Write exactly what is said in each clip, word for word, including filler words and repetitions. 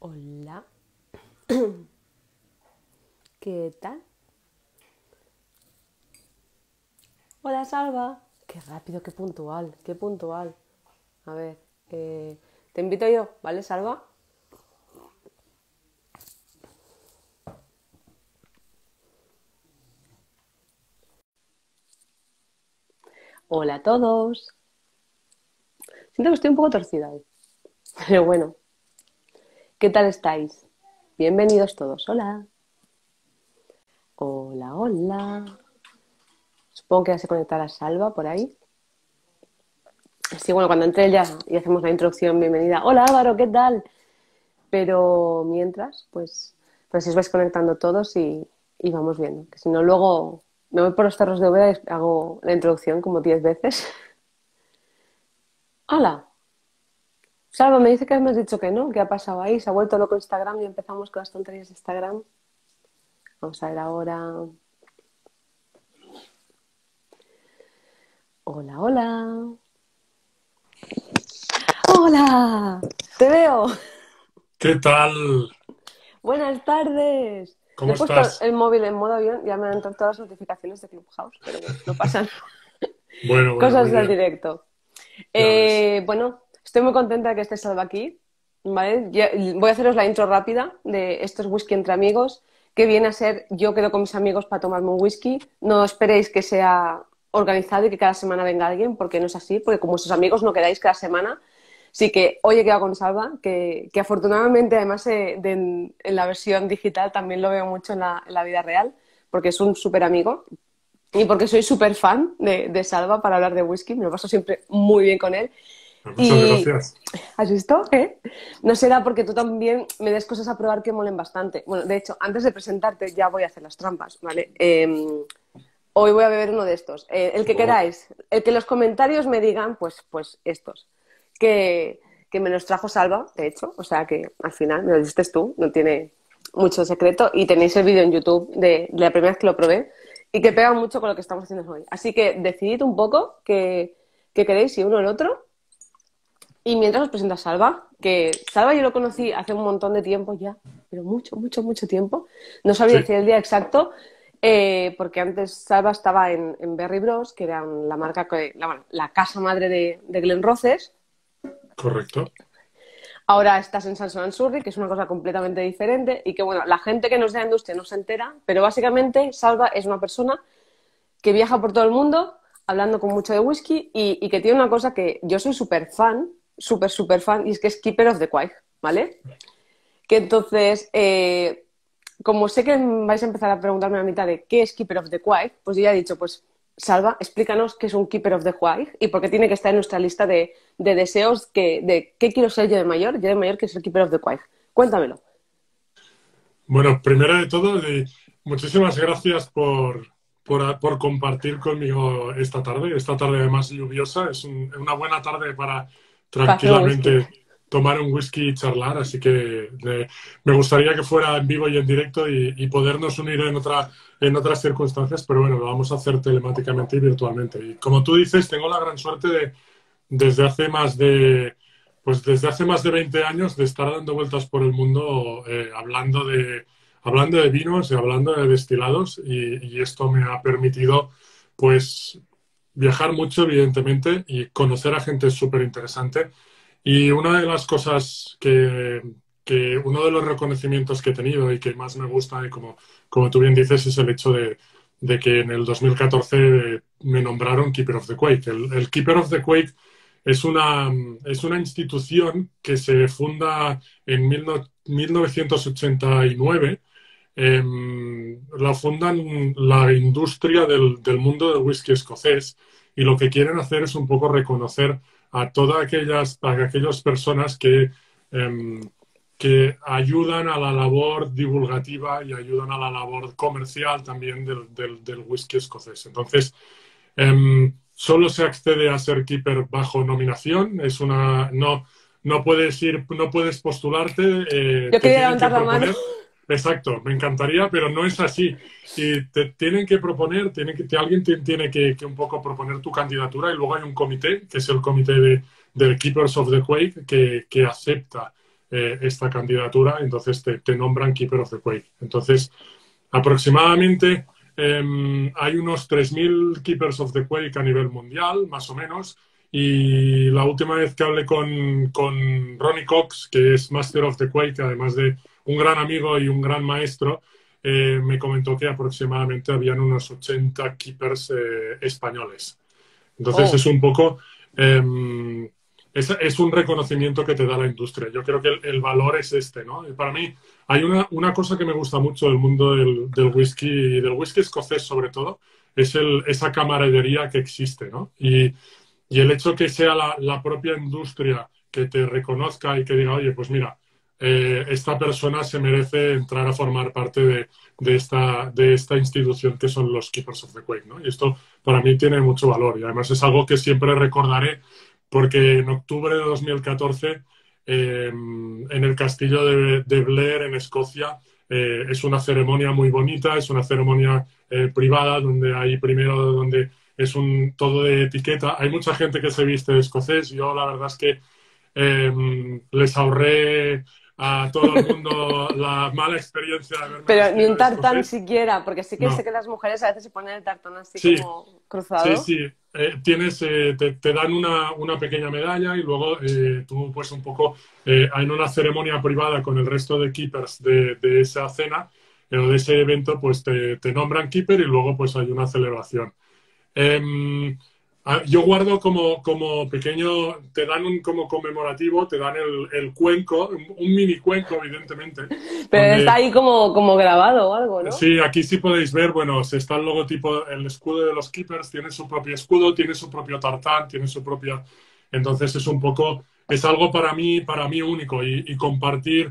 Hola. ¿Qué tal? Hola, Salva. Qué rápido, qué puntual, qué puntual. A ver, eh, te invito yo, ¿vale, Salva? Hola a todos. Siento que estoy un poco torcida hoy. Pero bueno, ¿qué tal estáis? Bienvenidos todos. Hola. Hola, hola. Supongo que ya se conectará Salva por ahí. Sí, bueno, cuando entre ella y hacemos la introducción, bienvenida. Hola, Álvaro, ¿qué tal? Pero mientras, pues, pues os vais conectando todos y, y vamos viendo. Que si no, luego me voy por los cerros de Úbeda y hago la introducción como diez veces. Hola, Salva, me dice que me has dicho que no. ¿Qué ha pasado ahí? ¿Se ha vuelto loco Instagram y empezamos con las tonterías de Instagram? Vamos a ver ahora. Hola, hola. ¡Hola! ¡Te veo! ¿Qué tal? Buenas tardes. Le ¿Cómo he puesto estás? el móvil en modo avión, ya me han entrado todas las notificaciones de Clubhouse, pero bueno, no pasa nada. Bueno, bueno, Cosas muy del bien. directo. Ya ves. Eh, bueno, estoy muy contenta de que estés Salva aquí, ¿vale? Ya- voy a haceros la intro rápida de estos whisky entre amigos, que viene a ser yo quedo con mis amigos para tomarme un whisky. No esperéis que sea organizado y que cada semana venga alguien, porque no es así, porque como sus amigos no quedáis cada semana. Sí que hoy he quedado con Salva, que, que afortunadamente además eh, de en, en la versión digital también lo veo mucho en la, en la vida real, porque es un súper amigo y porque soy súper fan de, de Salva para hablar de whisky, me lo paso siempre muy bien con él. Muchas Y, gracias. ¿has visto? ¿Eh? No será porque tú también me des cosas a probar que molen bastante. Bueno, de hecho, antes de presentarte ya voy a hacer las trampas, ¿vale? Eh, hoy voy a beber uno de estos. Eh, el que Oh, queráis, el que los comentarios me digan, pues, pues estos. Que, que me los trajo Salva, de hecho. O sea que al final me lo diste tú, no tiene mucho secreto. Y tenéis el vídeo en YouTube de, de la primera vez que lo probé y que pega mucho con lo que estamos haciendo hoy. Así que decidid un poco qué, qué queréis, si uno o el otro. Y mientras os presento a Salva, que Salva yo lo conocí hace un montón de tiempo ya, pero mucho, mucho, mucho tiempo. No sabría sí, decir el día exacto, eh, porque antes Salva estaba en, en Berry Bros, que era la marca, que, la, bueno, la casa madre de, de Glen Roses. correcto. Ahora estás en Samson and Surrey, que es una cosa completamente diferente y que, bueno, la gente que no es de la industria no se entera, pero básicamente Salva es una persona que viaja por todo el mundo hablando con mucho de whisky y, y que tiene una cosa que yo soy súper fan, súper, súper fan, y es que es Keeper of the Quaich, ¿vale? Que entonces, eh, como sé que vais a empezar a preguntarme a mitad de qué es Keeper of the Quaich, pues yo ya he dicho, pues Salva, explícanos qué es un Keeper of the Quaich y por qué tiene que estar en nuestra lista de, de deseos que, de qué quiero ser yo de mayor, yo de mayor quiero ser Keeper of the Quaich. Cuéntamelo. Bueno, primero de todo, eh, muchísimas gracias por, por, por compartir conmigo esta tarde. Esta tarde además lluviosa. Es un- una buena tarde para Para hacer un whisky. tranquilamente tomar un whisky y charlar. Así que eh, me gustaría que fuera en vivo y en directo y, y podernos unir en otra, en otras circunstancias. Pero bueno, lo vamos a hacer telemáticamente y virtualmente. Y como tú dices, tengo la gran suerte de desde hace más de, pues desde hace más de veinte años de estar dando vueltas por el mundo eh, hablando de, hablando de vinos y hablando de destilados y, y esto me ha permitido pues viajar mucho evidentemente y conocer a gente súper interesante y una de las cosas que, que uno de los reconocimientos que he tenido y que más me gusta y como, como tú bien dices es el hecho de, de que en el dos mil catorce me nombraron Keeper of the Quake. El, el Keeper of the Quake es una, es una institución que se funda en mil no- mil novecientos ochenta y nueve. Eh, la fundan la industria del, del mundo del whisky escocés y lo que quieren hacer es un poco reconocer a todas aquellas, a aquellas personas que, eh, que ayudan a la labor divulgativa y ayudan a la labor comercial también del, del, del whisky escocés. Entonces, Um, solo se accede a ser keeper bajo nominación. Es una no no puedes ir, no puedes postularte, eh, Yo te quería tienen que levantar la mano. proponer. Exacto, me encantaría, pero no es así. Y te tienen que proponer, tienen que, alguien te, tiene que, que un poco proponer tu candidatura y luego hay un comité, que es el comité de, de Keepers of the Quake, que, que acepta eh, esta candidatura, entonces te, te nombran Keeper of the Quake. Entonces, aproximadamente eh, hay unos tres mil Keepers of the Quake a nivel mundial, más o menos, y la última vez que hablé con, con Ronnie Cox, que es Master of the Quake, además de un gran amigo y un gran maestro, eh, me comentó que aproximadamente habían unos ochenta keepers eh, españoles. Entonces Oh. es un poco, eh, es, es, un reconocimiento que te da la industria. Yo creo que el, el valor es este, ¿no? Y para mí hay una, una, cosa que me gusta mucho del mundo del, del whisky y del whisky escocés sobre todo, es el, esa camaradería que existe, ¿no? Y, y el hecho que sea la, la propia industria que te reconozca y que diga, oye, pues mira, eh, esta persona se merece entrar a formar parte de, de, esta, de esta institución que son los Keepers of the Quake, ¿no? Y esto para mí tiene mucho valor y además es algo que siempre recordaré porque en octubre de dos mil catorce eh, en el castillo de, de Blair en Escocia eh, es una ceremonia muy bonita, es una ceremonia eh, privada donde hay primero donde es un todo de etiqueta. Hay mucha gente que se viste de escocés. Yo la verdad es que eh, les ahorré a todo el mundo la mala experiencia de haberme Pero ni vestido un de tartán escocés. siquiera, porque sí que sé No, que las mujeres a veces se ponen el tartán así sí, como sí, cruzado. sí. Eh, tienes, eh, te, te, dan una, una, pequeña medalla y luego eh, tú pues un poco eh, en una ceremonia privada con el resto de keepers de, de esa cena o eh, de ese evento pues te, te nombran keeper y luego pues hay una celebración. Eh, yo guardo como, como pequeño, te dan un como conmemorativo, te dan el, el cuenco, un, un, mini cuenco, evidentemente, Pero está donde, ahí como, como grabado o algo, ¿no? sí, aquí sí podéis ver, bueno, está el logotipo, el escudo de los Keepers, tiene su propio escudo, tiene su propio tartán, tiene su propia... Entonces es un poco, es algo para mí, para mí único y, y compartir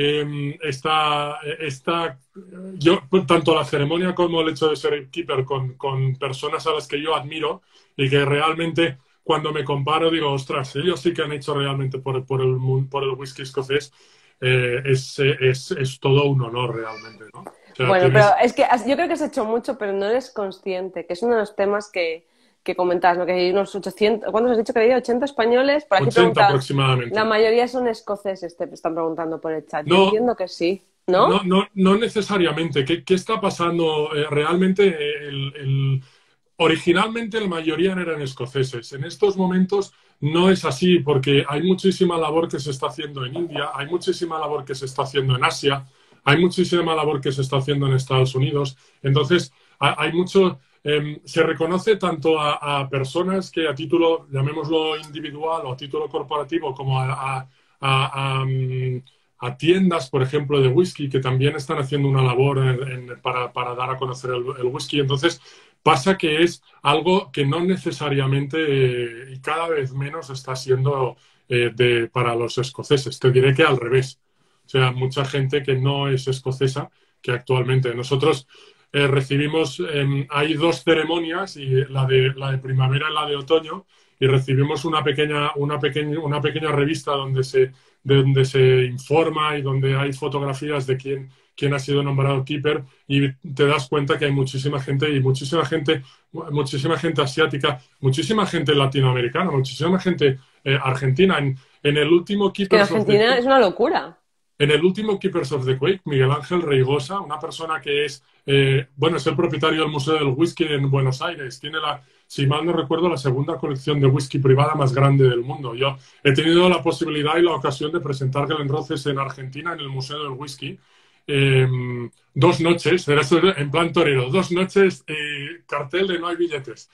eh, esta, esta, yo, tanto la ceremonia como el hecho de ser keeper con, con personas a las que yo admiro y que realmente cuando me comparo digo, ostras, ellos sí que han hecho realmente por, por, el, por el whisky escocés, eh, es, es, es todo un honor realmente, ¿no? O sea, Bueno, pero tienes... es que has- yo creo que has hecho mucho, pero no eres consciente, que es uno de los temas que, que comentabas, ¿no? Que hay unos ochocientos, ¿cuántos has dicho que había? ochenta españoles. Por aquí ochenta preguntan, la aproximadamente. mayoría son escoceses, te están preguntando por el chat. Yo No, entiendo que sí, no, ¿no? no, no necesariamente. ¿Qué, qué está pasando? Eh, realmente, eh, el, el- originalmente la mayoría eran escoceses. En estos momentos no es así porque hay muchísima labor que se está haciendo en India, hay muchísima labor que se está haciendo en Asia, hay muchísima labor que se está haciendo en Estados Unidos. Entonces, ha- hay mucho... eh, se reconoce tanto a, a personas que a título, llamémoslo individual o a título corporativo, como a, a- a- a, mm, a tiendas, por ejemplo, de whisky, que también están haciendo una labor en- en- para, para dar a conocer el, el whisky. Entonces, pasa que es algo que no necesariamente eh, y cada vez menos está siendo eh, de, para los escoceses. Te diré que al revés. O sea, mucha gente que no es escocesa, que actualmente nosotros eh, recibimos, eh, hay dos ceremonias, y la de, la de primavera y la de otoño, y recibimos una pequeña, una pequeña, una pequeña revista donde se, de donde se informa y donde hay fotografías de quién, quién ha sido nombrado keeper y te das cuenta que hay muchísima gente y muchísima gente, muchísima gente asiática, muchísima gente latinoamericana, muchísima gente eh, argentina. En, en, el último Es que en Keepers of the Argentina Quake, es una locura. en el último Keepers of the Quake, Miguel Ángel Reigosa, una persona que es, eh, bueno, es el propietario del Museo del Whisky en Buenos Aires, tiene la, si mal no recuerdo, la segunda colección de whisky privada más grande del mundo. Yo he tenido la posibilidad y la ocasión de presentar Glenrothes en Argentina, en el Museo del Whisky, eh, dos noches, era en plan torero, dos noches, eh, cartel de no hay billetes.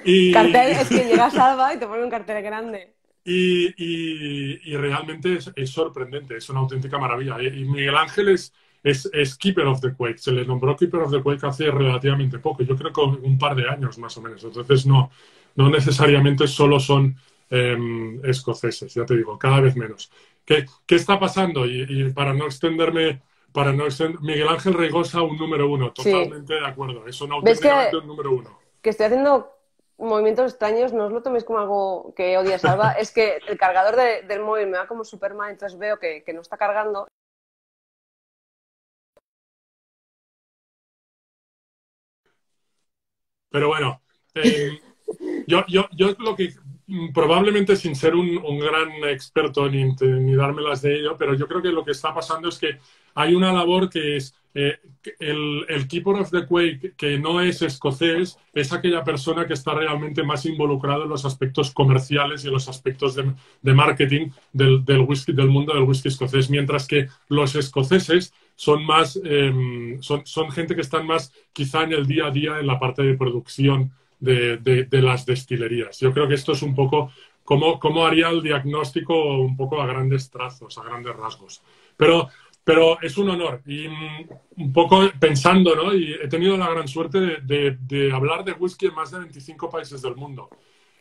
Y, Cartel, es que llegas a Alba y te ponen un cartel grande. y, y, y realmente es, es, sorprendente, es una auténtica maravilla. Y Miguel Ángel es, es, es Keeper of the Quake, se le nombró Keeper of the Quake hace relativamente poco, yo creo que un par de años más o menos. Entonces no, no necesariamente solo son eh, escoceses, ya te digo, cada vez menos. ¿Qué, qué está pasando? Y, y para no extenderme, para no extender, Miguel Ángel Reigosa, un número uno, Sí. totalmente de acuerdo, es un ¿Ves que, auténticamente un número uno. que estoy haciendo movimientos extraños? No os lo toméis como algo que odias, Alba. Es que el cargador de- del móvil me va como Superman, entonces veo que, que no está cargando. Pero bueno, eh, Yo, yo, yo lo que probablemente sin ser un, un gran experto ni, ni dármelas de ello, pero yo creo que lo que está pasando es que hay una labor que es eh, el, el Keeper of the Quake, que no es escocés, es aquella persona que está realmente más involucrado en los aspectos comerciales y en los aspectos de, de marketing del, del, whisky, del mundo del whisky escocés, mientras que los escoceses son más eh, son, son gente que están más quizá en el día a día en la parte de producción De, de, de las destilerías. Yo creo que esto es un poco cómo, cómo haría el diagnóstico un poco a grandes trazos, a grandes rasgos. Pero, pero es un honor y um, un poco pensando, ¿no? Y he tenido la gran suerte de, de, de hablar de whisky en más de veinticinco países del mundo.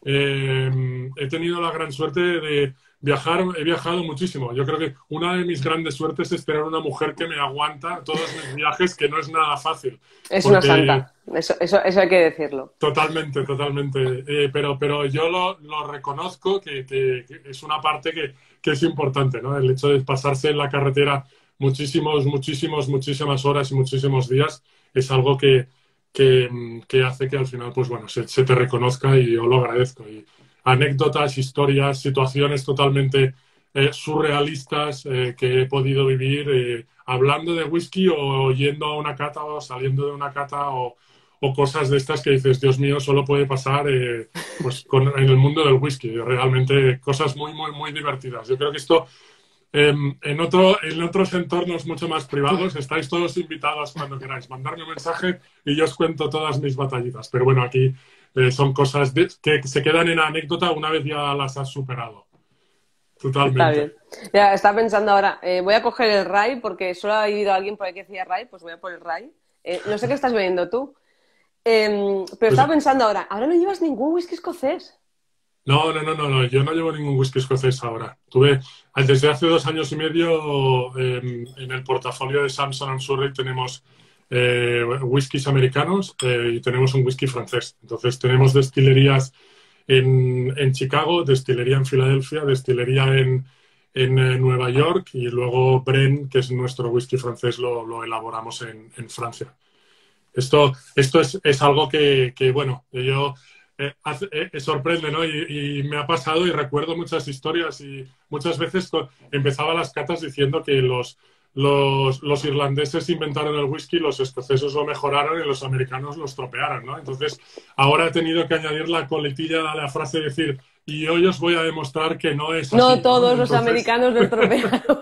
Eh, he tenido la gran suerte de viajar, he viajado muchísimo. Yo creo que una de mis grandes suertes es tener una mujer que me aguanta todos mis viajes, que no es nada fácil. Es Porque, una santa, eso, eso, eso hay que decirlo. Totalmente, totalmente. Eh, pero, pero yo lo, lo reconozco que, que, que es una parte que, que es importante, ¿no? El hecho de pasarse en la carretera muchísimos, muchísimos, muchísimas horas y muchísimos días es algo que, que, que hace que al final, pues bueno, se, se te reconozca y yo lo agradezco. Y anécdotas, historias, situaciones totalmente eh, surrealistas eh, que he podido vivir eh, hablando de whisky o yendo a una cata o saliendo de una cata o o cosas de estas que dices, Dios mío, solo puede pasar eh, pues con, en el mundo del whisky. Realmente cosas muy, muy, muy divertidas. Yo creo que esto, eh, en, otro, en otros entornos mucho más privados, estáis todos invitados cuando queráis. Mandarme un mensaje y yo os cuento todas mis batallitas. Pero bueno, aquí eh, son cosas de, que se quedan en anécdota una vez ya las has superado. Totalmente. Está bien. Ya, estaba pensando ahora, eh, voy a coger el Rye porque solo ha ido alguien por ahí que decía Rye, pues voy a por el Rye. Eh, no sé qué estás bebiendo tú. Eh, pero Pues, estaba pensando ahora, ahora no llevas ningún whisky escocés. No, no, no, no, no, yo no llevo ningún whisky escocés ahora. Tuve, desde hace dos años y medio, eh, en el portafolio de Samson and Surrey tenemos eh, whiskies americanos eh, y tenemos un whisky francés. Entonces tenemos destilerías en, en Chicago, destilería en Filadelfia, destilería en, en eh, Nueva York y luego Bren, que es nuestro whisky francés, lo, lo elaboramos en, en Francia. Esto, esto es, es algo que, que, bueno, yo eh, hace, eh, sorprende, ¿no? Y, y me ha pasado y recuerdo muchas historias y muchas veces empezaba las catas diciendo que los, los, los irlandeses inventaron el whisky, los escoceses lo mejoraron y los americanos lo estropearon, ¿no? Entonces, ahora he tenido que añadir la coletilla a la frase de decir, y hoy os voy a demostrar que no es así. No todos ¿no? los Entonces, americanos lo estropearon.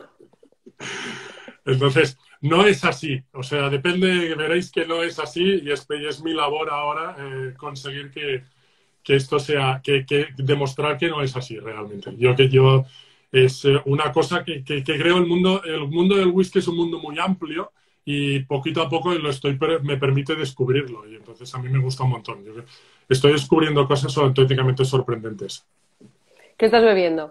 Entonces, no es así. O sea, depende, veréis que no es así y es, y es mi labor ahora eh, conseguir que, que esto sea, que, que demostrar que no es así realmente. Yo que yo es eh, una cosa que, que, que creo el mundo, el mundo del whisky es un mundo muy amplio y poquito a poco lo estoy, me permite descubrirlo y entonces a mí me gusta un montón. Yo estoy descubriendo cosas auténticamente sorprendentes. ¿Qué estás bebiendo?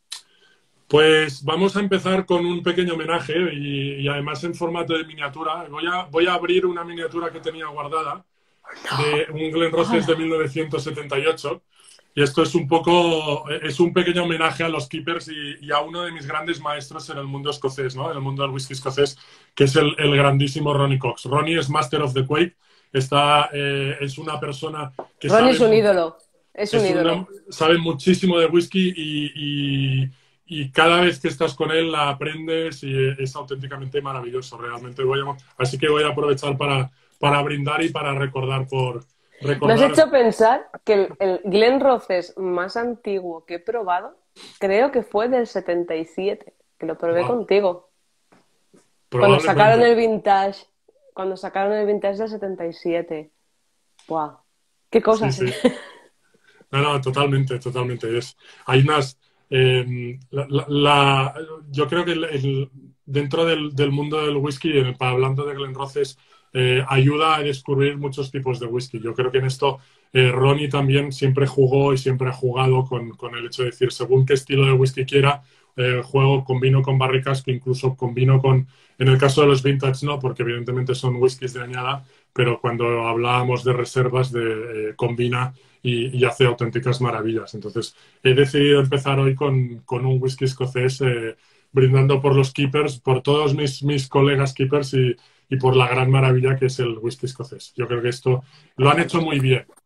Pues vamos a empezar con un pequeño homenaje y, y además en formato de miniatura. Voy a, voy a abrir una miniatura que tenía guardada de un Glenrothes de mil novecientos setenta y ocho y esto es un poco, es un pequeño homenaje a los Keepers y, y a uno de mis grandes maestros en el mundo escocés, ¿no? En el mundo del whisky escocés, que es el, el grandísimo Ronnie Cox. Ronnie es Master of the Quake, está, eh, es una persona que Ronnie sabe, es un ídolo, es un es ídolo. una, sabe muchísimo de whisky y, y Y cada vez que estás con él la aprendes y es auténticamente maravilloso, realmente. Voy a, así que voy a aprovechar para, para brindar y para recordar por... Recordar. Me has hecho pensar que el, el Glenrothes más antiguo que he probado, creo que fue del setenta y siete, que lo probé Wow. contigo. Cuando sacaron el vintage, cuando sacaron el vintage del setenta y siete. ¡Wow! ¡Qué cosas! Sí, sí. No, no, totalmente, totalmente. Es, hay unas... Eh, la, la, la, yo creo que el, el, dentro del, del mundo del whisky, el, hablando de Glenrothes, eh, ayuda a descubrir muchos tipos de whisky. Yo creo que en esto eh, Ronnie también siempre jugó y siempre ha jugado con, con el hecho de decir, según qué estilo de whisky quiera, eh, juego, combino con barricas, que incluso combino con, en el caso de los vintage no, porque evidentemente son whiskies de añada, pero cuando hablábamos de reservas, de eh, combina y, y hace auténticas maravillas. Entonces, he decidido empezar hoy con, con un whisky escocés, eh, brindando por los Keepers, por todos mis, mis colegas Keepers y, y por la gran maravilla que es el whisky escocés. Yo creo que esto lo han hecho muy bien.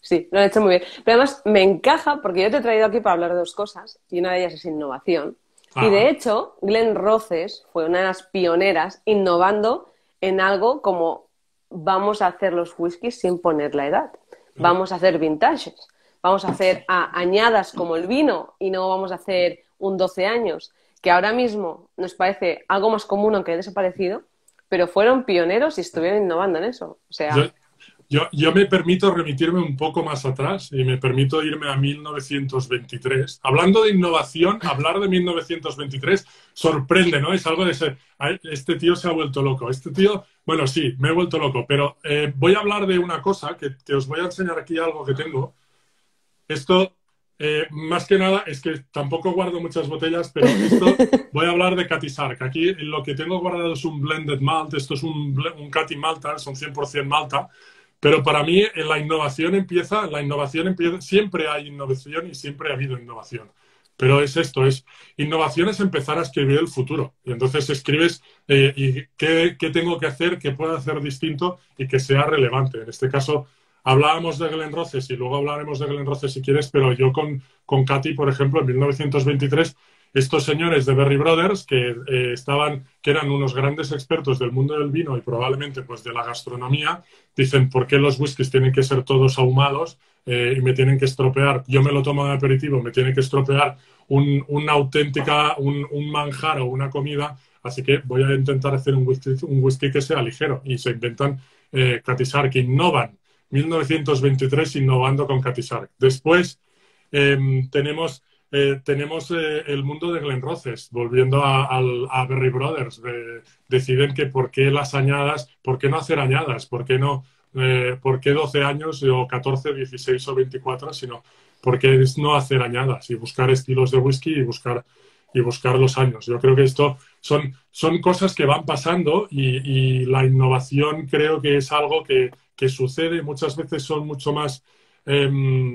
Sí, lo han hecho muy bien. Pero además me encaja porque yo te he traído aquí para hablar de dos cosas y una de ellas es innovación. Y Ah, de hecho, Glen Roses fue una de las pioneras innovando en algo como vamos a hacer los whiskies sin poner la edad. Vamos a hacer vintages. Vamos a hacer a, añadas como el vino y no vamos a hacer un doce años, que ahora mismo nos parece algo más común aunque haya desaparecido, pero fueron pioneros y estuvieron innovando en eso. O yo, sea, yo, yo me permito remitirme un poco más atrás y me permito irme a mil novecientos veintitrés. Hablando de innovación, hablar de mil novecientos veintitrés sorprende, ¿no? Es algo de ese, este tío se ha vuelto loco. Este tío, bueno, sí, me he vuelto loco, pero eh, voy a hablar de una cosa que, que os voy a enseñar aquí algo que tengo. Esto, eh, más que nada, es que tampoco guardo muchas botellas, pero esto voy a hablar de Cutty Sark. Aquí lo que tengo guardado es un blended malt, esto es un, un Cutty Malta, son cien por cien Malta, pero para mí en la innovación empieza, la innovación empieza, siempre hay innovación y siempre ha habido innovación. Pero es esto, es innovación es empezar a escribir el futuro. Y entonces escribes eh, y qué, qué tengo que hacer, qué puedo hacer distinto y que sea relevante. En este caso, hablábamos de Glen Roses y luego hablaremos de Glen Roses si quieres, pero yo con, con Cutty, por ejemplo, en mil novecientos veintitrés, estos señores de Berry Brothers, que eh, estaban, que eran unos grandes expertos del mundo del vino y probablemente pues de la gastronomía, dicen, ¿por qué los whiskies tienen que ser todos ahumados eh, y me tienen que estropear? Yo me lo tomo de aperitivo, me tiene que estropear un, una auténtica, un, un manjar o una comida, así que voy a intentar hacer un whisky, un whisky que sea ligero. Y se inventan eh, Cutty Sark, que innovan. mil novecientos veintitrés innovando con Cutty Sark. Después eh, tenemos, eh, tenemos eh, el mundo de Glen Roses, volviendo a, a, a Berry Brothers. Eh, deciden que por qué las añadas, por qué no hacer añadas, por qué no, eh, por qué doce años o catorce, dieciséis o veinticuatro, sino por qué es no hacer añadas y buscar estilos de whisky y buscar, y buscar los años. Yo creo que esto son, son cosas que van pasando y, y la innovación creo que es algo que que sucede, muchas veces son mucho más... Eh,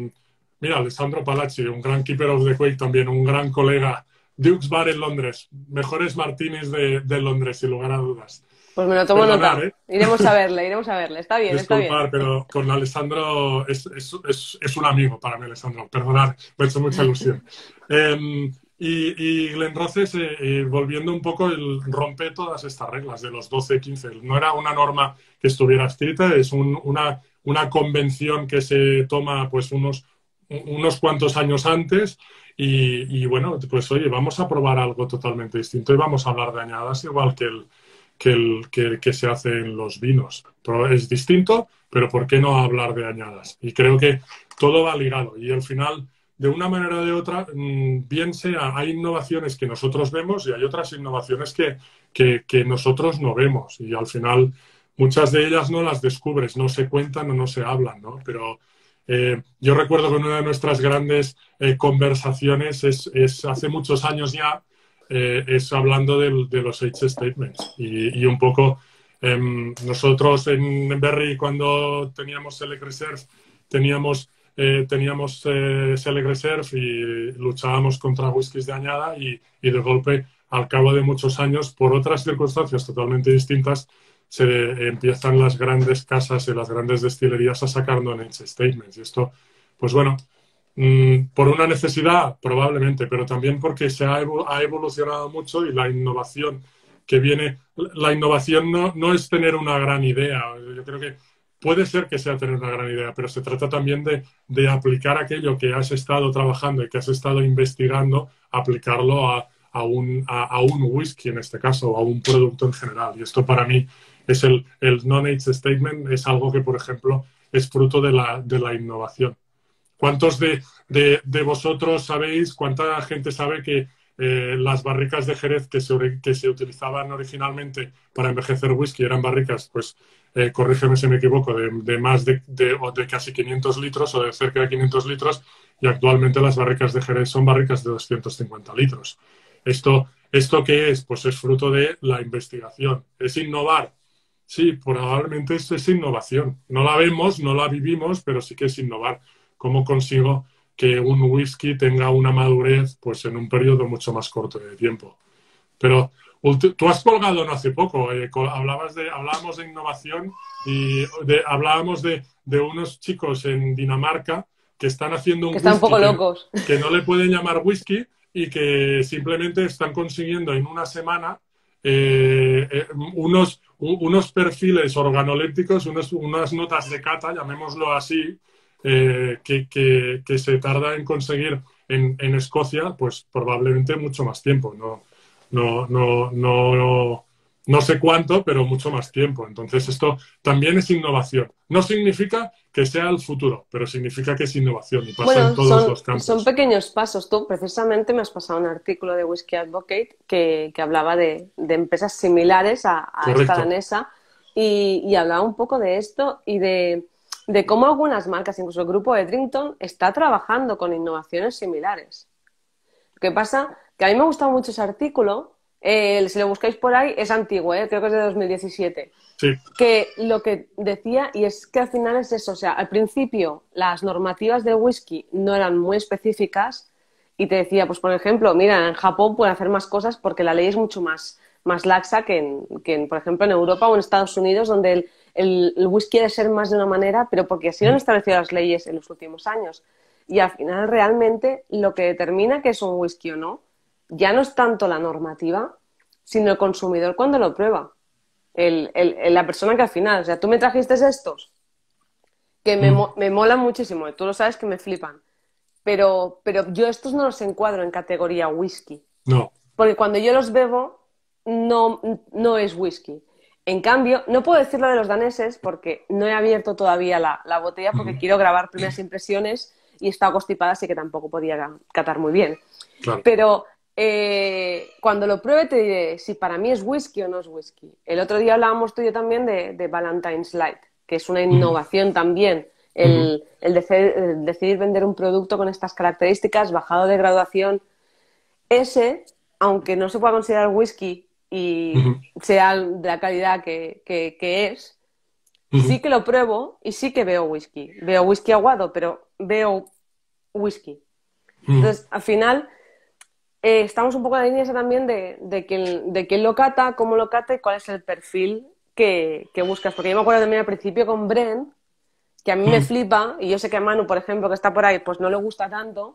mira, Alessandro Palacci, un gran keeper of the quake también, un gran colega, Duke's Bar en Londres, mejores martinis de, de Londres, sin lugar a dudas. pues me lo tomo Perdonar, nota. ¿eh? Iremos a verle, iremos a verle. Está bien, está bien. Disculpar, pero con Alessandro es, es, es, es un amigo para mí, Alessandro. Perdonar, me ha hecho mucha ilusión. Eh, y, y Glen Roses, eh, eh, volviendo un poco, el, rompe todas estas reglas de los doce, quince. No era una norma que estuviera escrita, es un, una, una convención que se toma pues unos, unos cuantos años antes y, y bueno, pues oye, vamos a probar algo totalmente distinto y vamos a hablar de añadas igual que el, que, el, que, que se hace en los vinos. Pero es distinto, pero ¿por qué no hablar de añadas? Y creo que todo va ligado y al final, de una manera o de otra, bien sea, hay innovaciones que nosotros vemos y hay otras innovaciones que, que, que nosotros no vemos y al final muchas de ellas no las descubres, no se cuentan o no se hablan, ¿no? Pero eh, yo recuerdo que una de nuestras grandes eh, conversaciones es, es hace muchos años ya, eh, es hablando de, de los age statements y, y un poco eh, nosotros en, en Berry cuando teníamos Select Reserve teníamos Eh, teníamos eh, Select Reserve y luchábamos contra whiskies de añada y, y de golpe, al cabo de muchos años, por otras circunstancias totalmente distintas, se eh, empiezan las grandes casas y las grandes destilerías a sacar non-age statements. Y esto, pues bueno, mmm, por una necesidad probablemente, pero también porque se ha, evo ha evolucionado mucho y la innovación que viene, la innovación no, no es tener una gran idea. Yo creo que puede ser que sea tener una gran idea, pero se trata también de, de aplicar aquello que has estado trabajando y que has estado investigando, aplicarlo a, a, un, a, a un whisky en este caso, o a un producto en general. Y esto para mí es el, el non-age statement, es algo que, por ejemplo, es fruto de la, de la innovación. ¿Cuántos de, de, de vosotros sabéis, cuánta gente sabe que eh, las barricas de Jerez que se, que se utilizaban originalmente para envejecer whisky eran barricas, pues, eh, corrígeme si me equivoco, de, de más de, de, o de casi quinientos litros o de cerca de quinientos litros, y actualmente las barricas de Jerez son barricas de doscientos cincuenta litros. ¿Esto, ¿Esto qué es? Pues es fruto de la investigación. ¿Es innovar? Sí, probablemente es, es innovación. No la vemos, no la vivimos, pero sí que es innovar. ¿Cómo consigo que un whisky tenga una madurez pues en un periodo mucho más corto de tiempo? Pero tú has colgado no hace poco, eh, hablabas de, hablábamos de innovación y de, hablábamos de, de unos chicos en Dinamarca que están haciendo un que están un whisky poco locos. que, que no le pueden llamar whisky y que simplemente están consiguiendo en una semana eh, eh, unos, unos perfiles organolépticos, unos, unas notas de cata, llamémoslo así, eh, que, que, que se tarda en conseguir en, en Escocia, pues probablemente mucho más tiempo, ¿no? No, no, no, no sé cuánto, pero mucho más tiempo. Entonces, esto también es innovación. No significa que sea el futuro, pero significa que es innovación y pasa en Bueno, todos son, los son campos. pequeños pasos. Tú precisamente me has pasado un artículo de Whisky Advocate que, que hablaba de, de empresas similares a, a esta Correcto. danesa y, y hablaba un poco de esto y de, de cómo algunas marcas, incluso el grupo Edrington, está trabajando con innovaciones similares. Lo que pasa que a mí me ha gustado mucho ese artículo. Eh, si lo buscáis por ahí, es antiguo, ¿eh? Creo que es de dos mil diecisiete. Sí. Que lo que decía, y es que al final es eso, o sea, al principio las normativas del whisky no eran muy específicas y te decía, pues por ejemplo, mira, en Japón pueden hacer más cosas porque la ley es mucho más, más laxa que en, que en, por ejemplo, en Europa o en Estados Unidos, donde el, el, el whisky debe ser más de una manera, pero porque así lo han establecido las leyes en los últimos años. Y al final realmente lo que determina que es un whisky o no, ya no es tanto la normativa, sino el consumidor cuando lo prueba. El, el, el, la persona que al final, o sea, tú me trajiste estos, que me, Mm. me molan muchísimo, tú lo sabes que me flipan, pero, pero yo estos no los encuadro en categoría whisky, No. porque cuando yo los bebo no, no es whisky. En cambio, no puedo decir lo de los daneses porque no he abierto todavía la, la botella porque Mm. quiero grabar primeras impresiones y he estado constipada, así que tampoco podía catar muy bien. Claro. Pero eh, cuando lo pruebe te diré si para mí es whisky o no es whisky. El otro día hablábamos tú y yo también de, de Valentine's Light, que es una innovación Mm. también. El, el, decidir, el decidir vender un producto con estas características, bajado de graduación. Ese, aunque no se pueda considerar whisky y Mm. sea de la calidad que, que, que es, Mm. sí que lo pruebo y sí que veo whisky. Veo whisky aguado, pero veo whisky. Mm. Entonces, al final, eh, estamos un poco en la línea esa también de, de, que, de quién lo cata, cómo lo cata y cuál es el perfil que, que buscas. Porque yo me acuerdo también al principio con Bren, que a mí me Mm. flipa, y yo sé que a Manu, por ejemplo, que está por ahí, pues no le gusta tanto.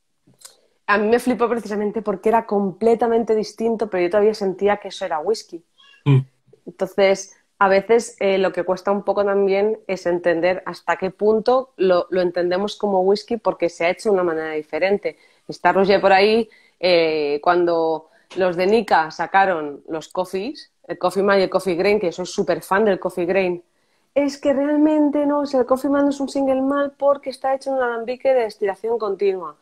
A mí me flipó precisamente porque era completamente distinto, pero yo todavía sentía que eso era whisky. Mm. Entonces, a veces eh, lo que cuesta un poco también es entender hasta qué punto lo, lo entendemos como whisky porque se ha hecho de una manera diferente. Está Roger por ahí, eh, cuando los de Nika sacaron los coffees, el Coffee Man y el Coffee Grain, que yo soy súper fan del Coffee Grain, es que realmente no, o sea, el Coffee Man no es un single malt porque está hecho en un alambique de destilación continua.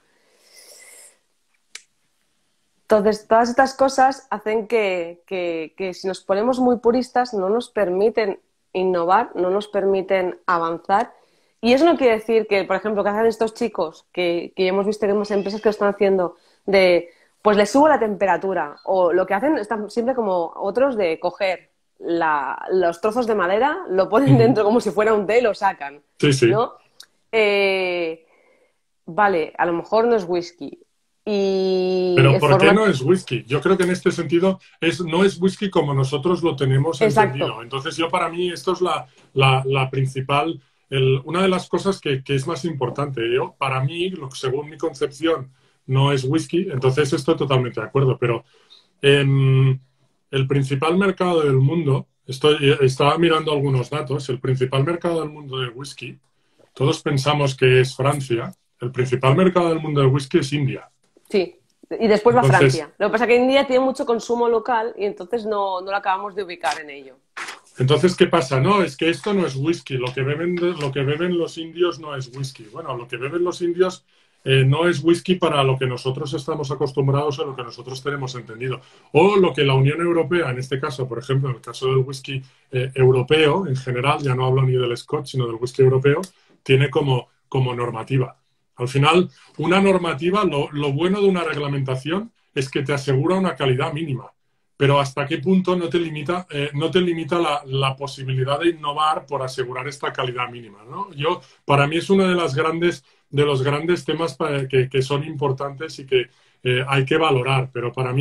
Entonces, todas estas cosas hacen que, que, que si nos ponemos muy puristas no nos permiten innovar, no nos permiten avanzar. Y eso no quiere decir que, por ejemplo, que hacen estos chicos, que, que hemos visto que hemos empresas que lo están haciendo, de pues les subo la temperatura, o lo que hacen están siempre como otros de coger la, los trozos de madera, lo ponen Mm. dentro como si fuera un té y lo sacan, Sí, sí. ¿no? Eh, vale, a lo mejor no es whisky. Y Pero el ¿por qué formato... no es whisky? Yo creo que en este sentido es, no es whisky como nosotros lo tenemos Exacto. entendido. Entonces yo para mí esto es la, la, la principal, el, una de las cosas que, que es más importante. Yo, para mí, lo, según mi concepción, no es whisky, entonces estoy totalmente de acuerdo. Pero en el principal mercado del mundo, estoy, estaba mirando algunos datos, el principal mercado del mundo del whisky, todos pensamos que es Francia, el principal mercado del mundo del whisky es India. Sí, y después va a Entonces, Francia. Lo que pasa es que India tiene mucho consumo local y entonces no, no lo acabamos de ubicar en ello. entonces, ¿qué pasa? No, es que esto no es whisky. Lo que beben, lo que beben los indios no es whisky. Bueno, lo que beben los indios eh, no es whisky para lo que nosotros estamos acostumbrados o lo que nosotros tenemos entendido. O lo que la Unión Europea, en este caso, por ejemplo, en el caso del whisky eh, europeo, en general, ya no hablo ni del Scotch, sino del whisky europeo, tiene como, como normativa. Al final, una normativa, lo, lo bueno de una reglamentación es que te asegura una calidad mínima, pero hasta qué punto no te limita, eh, no te limita la, la posibilidad de innovar por asegurar esta calidad mínima, ¿no? Yo, para mí es uno de, las grandes, de los grandes temas para, que, que son importantes y que eh, hay que valorar, pero para mí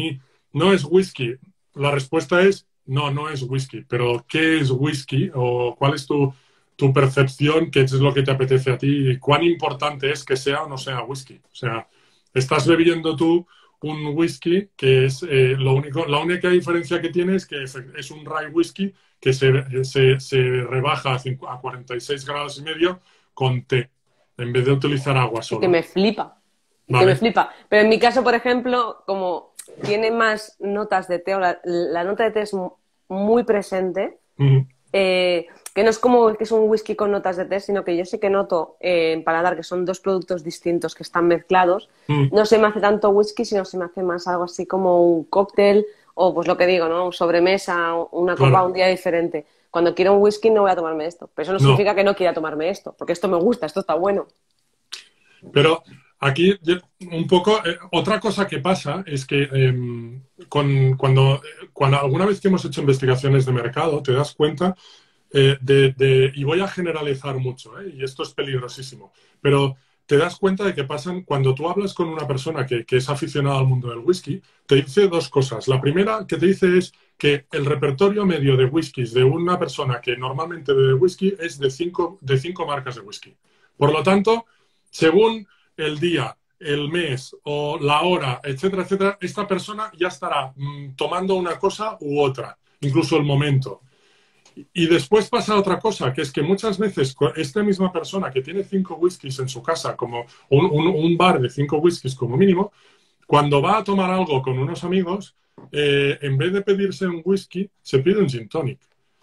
no es whisky. La respuesta es no, no es whisky. Pero ¿qué es whisky? ¿O cuál es tu, tu percepción? ¿Qué es lo que te apetece a ti? ¿Y cuán importante es que sea o no sea whisky? O sea, estás bebiendo tú un whisky que es eh, lo único, la única diferencia que tiene es que es, es un rye whisky que se, se, se rebaja a cuarenta y seis grados y medio con té, en vez de utilizar agua Y que solo. me flipa. Y que Vale. me flipa. Pero en mi caso, por ejemplo, como tiene más notas de té, o la, la nota de té es muy presente, Mm. eh, que no es como que es un whisky con notas de té, sino que yo sí que noto eh, en paladar que son dos productos distintos que están mezclados. Mm. No se me hace tanto whisky, sino se me hace más algo así como un cóctel o pues lo que digo, ¿no? Sobremesa, una copa Claro. un día diferente. Cuando quiero un whisky no voy a tomarme esto. Pero eso no, No. significa que no quiera tomarme esto, porque esto me gusta, esto está bueno. Pero aquí un poco, eh, otra cosa que pasa es que eh, con, cuando, cuando alguna vez que hemos hecho investigaciones de mercado, te das cuenta eh, de, de, y voy a generalizar mucho, ¿eh? Y esto es peligrosísimo, pero te das cuenta de que pasan, cuando tú hablas con una persona que, que es aficionada al mundo del whisky, te dice dos cosas. La primera que te dice es que el repertorio medio de whiskies de una persona que normalmente bebe whisky es de cinco, de cinco marcas de whisky. Por lo tanto, según el día, el mes o la hora, etcétera, etcétera, esta persona ya estará mmm, tomando una cosa u otra, incluso el momento. Y después pasa otra cosa, que es que muchas veces esta misma persona que tiene cinco whiskies en su casa, como un, un, un bar de cinco whiskies como mínimo, cuando va a tomar algo con unos amigos, eh, en vez de pedirse un whisky, se pide un gin tonic.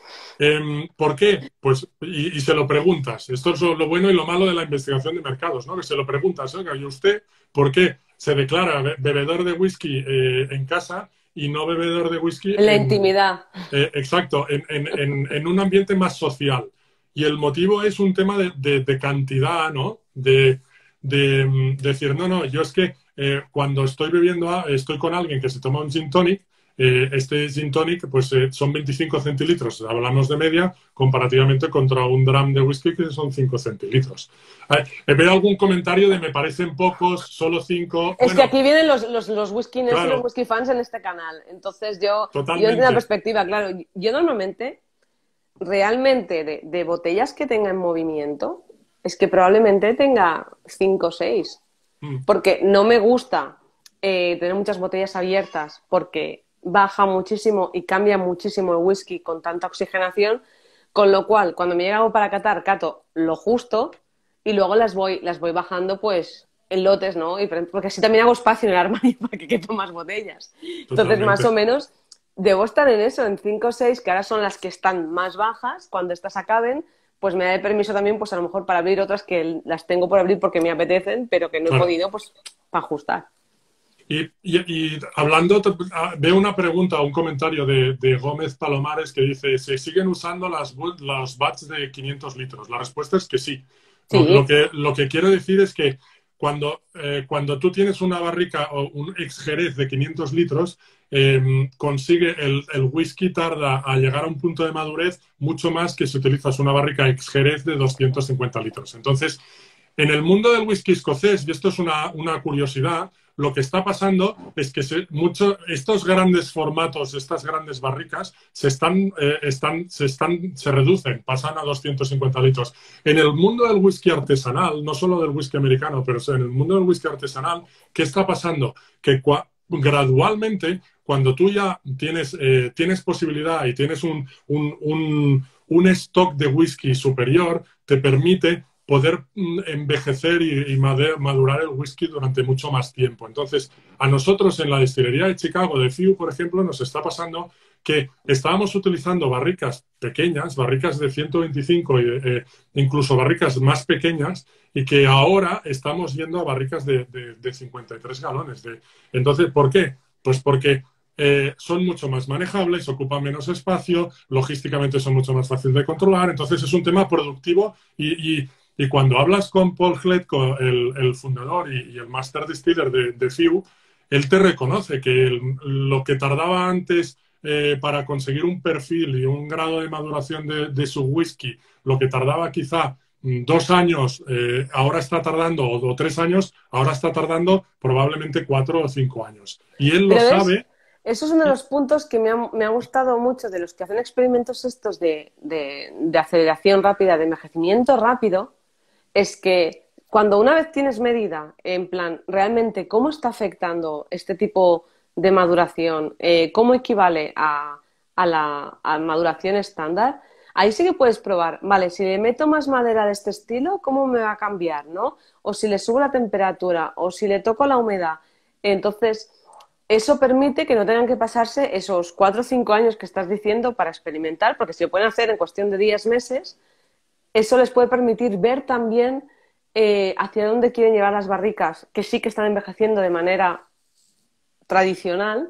Eh, ¿Por qué? Pues, y, y se lo preguntas. Esto es lo bueno y lo malo de la investigación de mercados, ¿no? Que se lo preguntas, oiga, ¿y usted por qué se declara bebedor de whisky eh, en casa y no bebedor de whisky En la en, intimidad. Eh, exacto, en, en, en, en un ambiente más social. Y el motivo es un tema de, de, de cantidad, ¿no? De, de, de decir, no, no, yo es que eh, cuando estoy bebiendo, estoy con alguien que se toma un gin tonic, eh, este gin tonic pues eh, son veinticinco centilitros, hablamos de media, comparativamente contra un dram de whisky que son cinco centilitros. Eh, veo algún comentario de me parecen pocos, solo cinco. Es bueno, que aquí vienen los, los, los whisky nerds claro, y los whisky fans en este canal. Entonces yo, yo totalmente. entiendo la perspectiva, claro. Yo normalmente, realmente, de, de botellas que tenga en movimiento, es que probablemente tenga cinco o seis. Mm. Porque no me gusta eh, tener muchas botellas abiertas porque baja muchísimo y cambia muchísimo el whisky con tanta oxigenación, con lo cual cuando me llega algo para catar, cato lo justo y luego las voy, las voy bajando pues en lotes, ¿no? Y, porque así también hago espacio en el armario para que quepan más botellas. Entonces, Totalmente. más o menos, debo estar en eso, en cinco o seis, que ahora son las que están más bajas, cuando estas acaben, pues me da el permiso también, pues a lo mejor para abrir otras que las tengo por abrir porque me apetecen, pero que no Claro. he podido, pues, para ajustar. Y, y, y hablando, veo una pregunta, un comentario de, de Gómez Palomares que dice, ¿se siguen usando las, los bats de quinientos litros? La respuesta es que sí. Sí. Lo, lo, que, lo que quiero decir es que cuando, eh, cuando tú tienes una barrica o un ex Jerez de quinientos litros, eh, consigue el, el whisky tarda a llegar a un punto de madurez mucho más que si utilizas una barrica ex Jerez de doscientos cincuenta litros. Entonces, en el mundo del whisky escocés, y esto es una, una curiosidad, lo que está pasando es que se, mucho, estos grandes formatos, estas grandes barricas, se, están, eh, están, se, están, se reducen, pasan a doscientos cincuenta litros. En el mundo del whisky artesanal, no solo del whisky americano, pero en el mundo del whisky artesanal, ¿qué está pasando? Que gradualmente, cuando tú ya tienes, eh, tienes posibilidad y tienes un, un, un, un stock de whisky superior, te permite poder envejecer y, y madurar el whisky durante mucho más tiempo. Entonces, a nosotros en la destilería de Chicago, de F I U, por ejemplo, nos está pasando que estábamos utilizando barricas pequeñas, barricas de ciento veinticinco, eh, incluso barricas más pequeñas, y que ahora estamos yendo a barricas de, de, de cincuenta y tres galones. De... Entonces, ¿por qué? Pues porque eh, son mucho más manejables, ocupan menos espacio, logísticamente son mucho más fáciles de controlar. Entonces, es un tema productivo y... y Y cuando hablas con Paul Hletko, el, el fundador y, y el master distiller de, de F I U, él te reconoce que el, lo que tardaba antes eh, para conseguir un perfil y un grado de maduración de, de su whisky, lo que tardaba quizá dos años, eh, ahora está tardando, o, o tres años, ahora está tardando probablemente cuatro o cinco años. Y él lo Pero sabe. Eso es uno de los puntos que me ha, me ha gustado mucho de los que hacen experimentos estos de, de, de aceleración rápida, de envejecimiento rápido, es que cuando una vez tienes medida, en plan, realmente cómo está afectando este tipo de maduración, eh, cómo equivale a, a la a maduración estándar, ahí sí que puedes probar, vale, si le meto más madera de este estilo, ¿cómo me va a cambiar, no? O si le subo la temperatura, o si le toco la humedad. Entonces, eso permite que no tengan que pasarse esos cuatro o cinco años que estás diciendo para experimentar, porque si lo pueden hacer en cuestión de días, meses, eso les puede permitir ver también eh, hacia dónde quieren llevar las barricas, que sí que están envejeciendo de manera tradicional,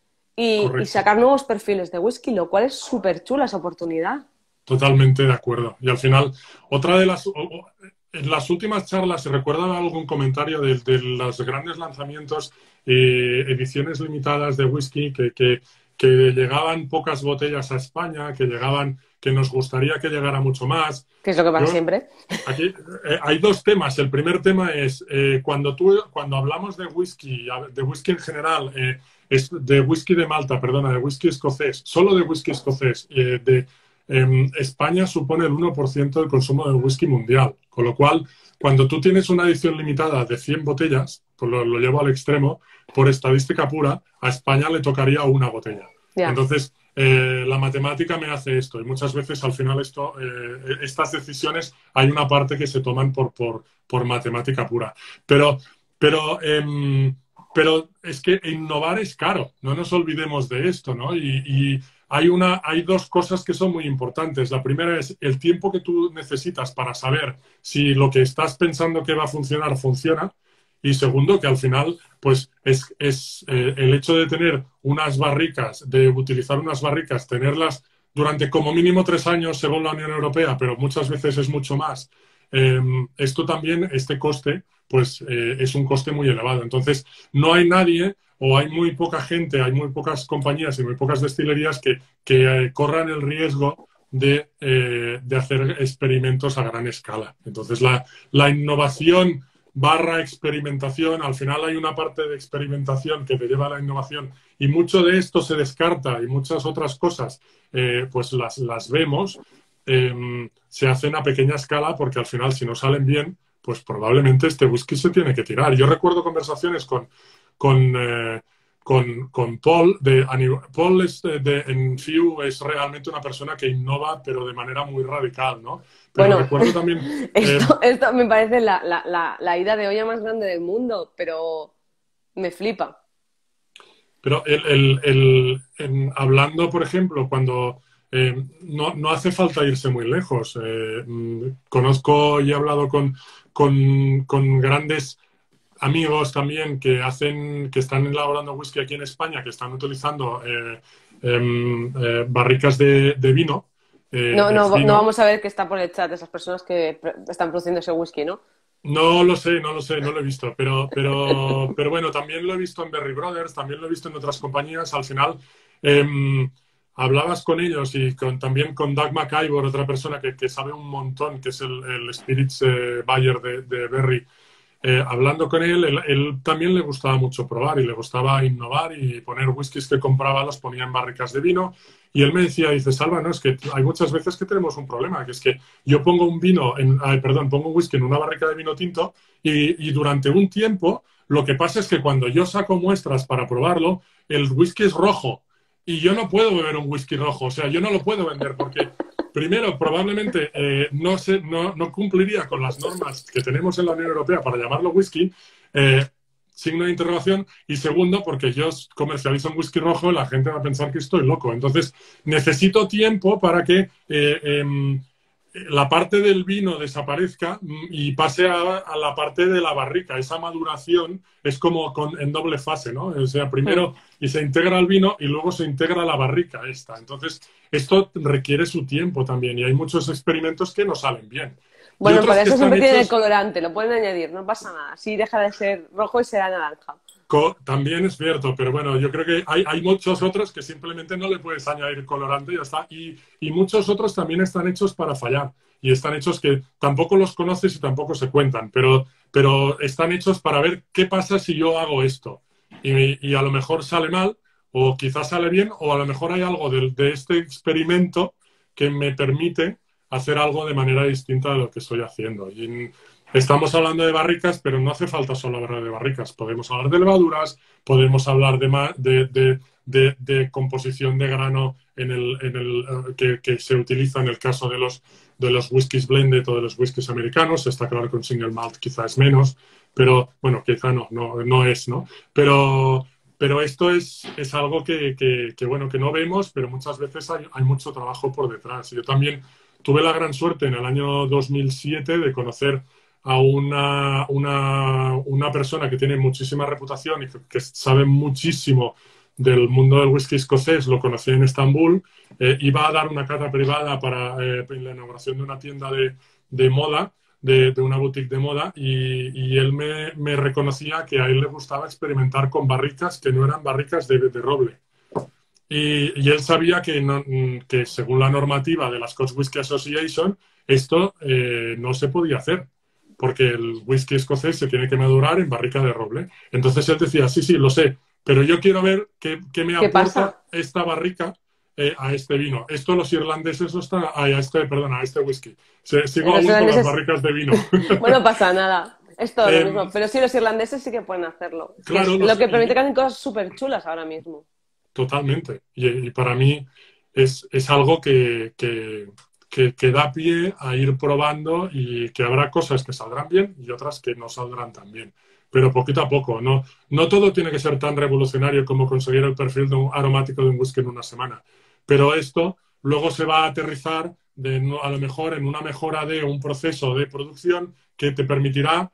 y, y sacar nuevos perfiles de whisky, lo cual es súper chula esa oportunidad. Totalmente de acuerdo. Y al final, otra de las... O, o, en las últimas charlas, ¿se recuerda algún comentario de, de los grandes lanzamientos, eh, ediciones limitadas de whisky, que, que, que llegaban pocas botellas a España, que llegaban, que nos gustaría que llegara mucho más? Que es lo que pasa Yo, siempre. Aquí eh, hay dos temas. El primer tema es, eh, cuando, tú, cuando hablamos de whisky, de whisky en general, eh, es de whisky de Malta, perdona, de whisky escocés, solo de whisky escocés, eh, de Eh, España supone el uno por ciento del consumo del whisky mundial, con lo cual, cuando tú tienes una edición limitada de cien botellas, pues lo, lo llevo al extremo, por estadística pura, a España le tocaría una botella. Yeah. Entonces, eh, la matemática me hace esto, y muchas veces al final esto, eh, estas decisiones hay una parte que se toman por, por, por matemática pura. Pero, pero eh, pero es que innovar es caro, no nos olvidemos de esto, ¿no? Y, y hay, una, hay dos cosas que son muy importantes. La primera es el tiempo que tú necesitas para saber si lo que estás pensando que va a funcionar, funciona. Y segundo, que al final, pues, es, es eh, el hecho de tener unas barricas, de utilizar unas barricas, tenerlas durante como mínimo tres años según la Unión Europea, pero muchas veces es mucho más. Eh, esto también, este coste, pues eh, es un coste muy elevado. Entonces, no hay nadie o hay muy poca gente, hay muy pocas compañías y muy pocas destilerías que, que eh, corran el riesgo de, eh, de hacer experimentos a gran escala. Entonces, la, la innovación barra experimentación, al final hay una parte de experimentación que te lleva a la innovación y mucho de esto se descarta y muchas otras cosas eh, pues las, las vemos, eh, se hacen a pequeña escala porque al final si no salen bien, pues probablemente este whisky se tiene que tirar. Yo recuerdo conversaciones con, con, eh, con, con Paul. De, Paul es de, de, en F I U es realmente una persona que innova, pero de manera muy radical, ¿no? Pero bueno, recuerdo también... Esto, eh, esto me parece la, la, la, la ida de olla más grande del mundo, pero me flipa. Pero el, el, el, en, hablando, por ejemplo, cuando... Eh, no, no hace falta irse muy lejos. Eh, conozco y he hablado con, con, con grandes amigos también que hacen, que están elaborando whisky aquí en España, que están utilizando eh, eh, eh, barricas de, de vino. Eh, no, no, vino. No vamos a ver qué está por el chat esas personas que están produciendo ese whisky, ¿no? No lo sé, no lo sé, no lo he visto, pero, pero, pero bueno, también lo he visto en Berry Brothers, también lo he visto en otras compañías. Al final, eh, hablabas con ellos y con, también con Doug McIvor, otra persona que, que sabe un montón, que es el, el Spirits eh, Buyer de, de Berry. Eh, hablando con él, él, él también le gustaba mucho probar y le gustaba innovar y poner whiskies que compraba, los ponía en barricas de vino. Y él me decía, dice, Salva, no, es que hay muchas veces que tenemos un problema, que es que yo pongo un vino, en, ay, perdón, pongo un whisky en una barrica de vino tinto y, y durante un tiempo lo que pasa es que cuando yo saco muestras para probarlo, el whisky es rojo y yo no puedo beber un whisky rojo, o sea, yo no lo puedo vender porque... Primero, probablemente eh, no, se, no, no cumpliría con las normas que tenemos en la Unión Europea para llamarlo whisky, eh, signo de interrogación. Y segundo, porque yo comercializo un whisky rojo, la gente va a pensar que estoy loco. Entonces, necesito tiempo para que eh, eh, la parte del vino desaparezca y pase a, a la parte de la barrica. Esa maduración es como con, en doble fase, ¿no? O sea, primero y se integra el vino y luego se integra la barrica esta. Entonces, esto requiere su tiempo también y hay muchos experimentos que no salen bien. Bueno, para eso siempre hechos... tiene el colorante, lo pueden añadir, no pasa nada. Así deja de ser rojo y será naranja. También es cierto, pero bueno, yo creo que hay, hay muchos otros que simplemente no le puedes añadir colorante y ya está. Y, y muchos otros también están hechos para fallar. Y están hechos que tampoco los conoces y tampoco se cuentan, pero, pero están hechos para ver qué pasa si yo hago esto. Y, y a lo mejor sale mal o quizás sale bien, o a lo mejor hay algo de, de este experimento que me permite hacer algo de manera distinta de lo que estoy haciendo. Y estamos hablando de barricas, pero no hace falta solo hablar de barricas. Podemos hablar de levaduras, podemos hablar de, de, de, de, de composición de grano en el, en el, que, que se utiliza en el caso de los, de los whiskies blended o de los whiskies americanos. Está claro que un single malt quizá es menos, pero bueno, quizá no, no, no es, ¿no? Pero... Pero esto es, es algo que, que, que, bueno, que no vemos, pero muchas veces hay, hay mucho trabajo por detrás. Yo también tuve la gran suerte en el año dos mil siete de conocer a una, una, una persona que tiene muchísima reputación y que, que sabe muchísimo del mundo del whisky escocés. Lo conocí en Estambul. Eh, iba a dar una cata privada para eh, la inauguración de una tienda de, de moda, De, de una boutique de moda, y, y él me, me reconocía que a él le gustaba experimentar con barricas que no eran barricas de, de roble. Y, y él sabía que, no, que según la normativa de la Scotch Whisky Association, esto eh, no se podía hacer, porque el whisky escocés se tiene que madurar en barrica de roble. Entonces él decía, sí, sí, lo sé, pero yo quiero ver qué, qué me ¿Qué aporta pasa? esta barrica Eh, a este vino. Esto los irlandeses no están, a este, perdón, a este whisky. Se, sigo Los aún con las irlandeses... barricas de vino. Bueno, pasa nada. Es todo lo eh, mismo. Pero sí, los irlandeses sí que pueden hacerlo. Que claro, es los, lo que permite y, que hacen cosas súper chulas ahora mismo. totalmente. Y, y para mí es, es algo que, que, que, que da pie a ir probando, y que habrá cosas que saldrán bien y otras que no saldrán tan bien. Pero poquito a poco. No, no todo tiene que ser tan revolucionario como conseguir el perfil de un aromático de un whisky en una semana. Pero esto luego se va a aterrizar de, a lo mejor en una mejora de un proceso de producción que te permitirá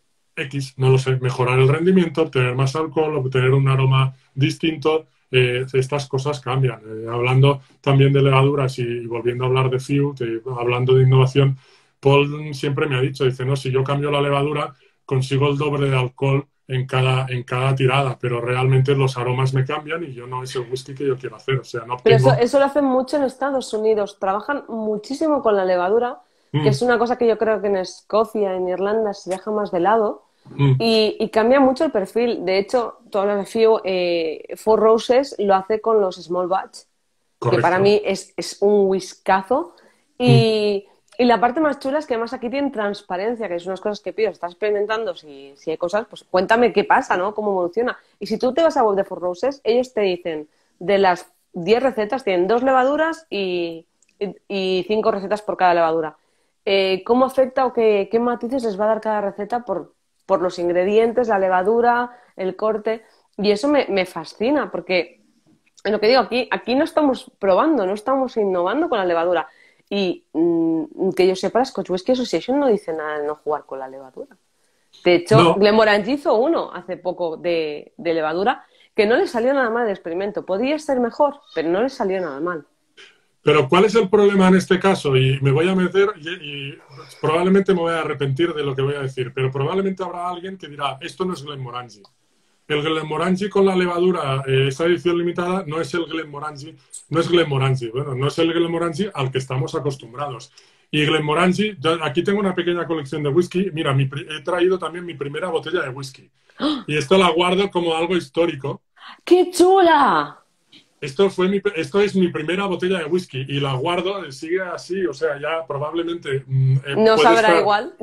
X, no lo sé, mejorar el rendimiento, obtener más alcohol, obtener un aroma distinto. Eh, estas cosas cambian. Eh, hablando también de levaduras y, y volviendo a hablar de F I U, que, hablando de innovación, Paul siempre me ha dicho, dice, no, si yo cambio la levadura, consigo el doble de alcohol en cada, en cada tirada, pero realmente los aromas me cambian y yo no es el whisky que yo quiero hacer. O sea, no Pero eso, obtengo... eso lo hacen mucho en Estados Unidos. Trabajan muchísimo con la levadura, que Mm, es una cosa que yo creo que en Escocia, en Irlanda, se deja más de lado. mm, Y, y cambia mucho el perfil. De hecho, tú hablas de F I U, eh, Four Roses lo hace con los Small Batch, que para correcto. mí es, es un whiskazo. Mm, Y, y la parte más chula es que además aquí tienen transparencia, que es unas cosas que pido, estás experimentando, si, si hay cosas, pues cuéntame qué pasa, ¿no? Cómo evoluciona. Y si tú te vas a web de Four Roses, ellos te dicen, de las diez recetas, tienen dos levaduras y, y, y cinco recetas por cada levadura. Eh, ¿cómo afecta o qué, qué matices les va a dar cada receta por, por los ingredientes, la levadura, el corte? Y eso me, me fascina, porque en lo que digo, aquí, aquí no estamos probando, no estamos innovando con la levadura. Y mmm, que yo sepa, la Scotch Whisky Association no dice nada de no jugar con la levadura. De hecho, no, Glenmorangie hizo uno hace poco de, de levadura que no le salió nada mal el experimento. Podía ser mejor, pero no le salió nada mal. pero ¿cuál es el problema en este caso? Y me voy a meter y, y probablemente me voy a arrepentir de lo que voy a decir, pero probablemente habrá alguien que dirá, esto no es Glenmorangie. El Glenmorangie con la levadura, eh, esa edición limitada, no es el Glenmorangie, no es Glenmorangie, bueno, no es el Glenmorangie al que estamos acostumbrados. Y Glenmorangie, yo aquí tengo una pequeña colección de whisky. Mira, mi, he traído también mi primera botella de whisky. Y esto la guardo como algo histórico. ¡Qué chula! Esto, fue mi, esto es mi primera botella de whisky y la guardo, sigue así, o sea, ya probablemente mm, eh, No puede sabrá estar... igual.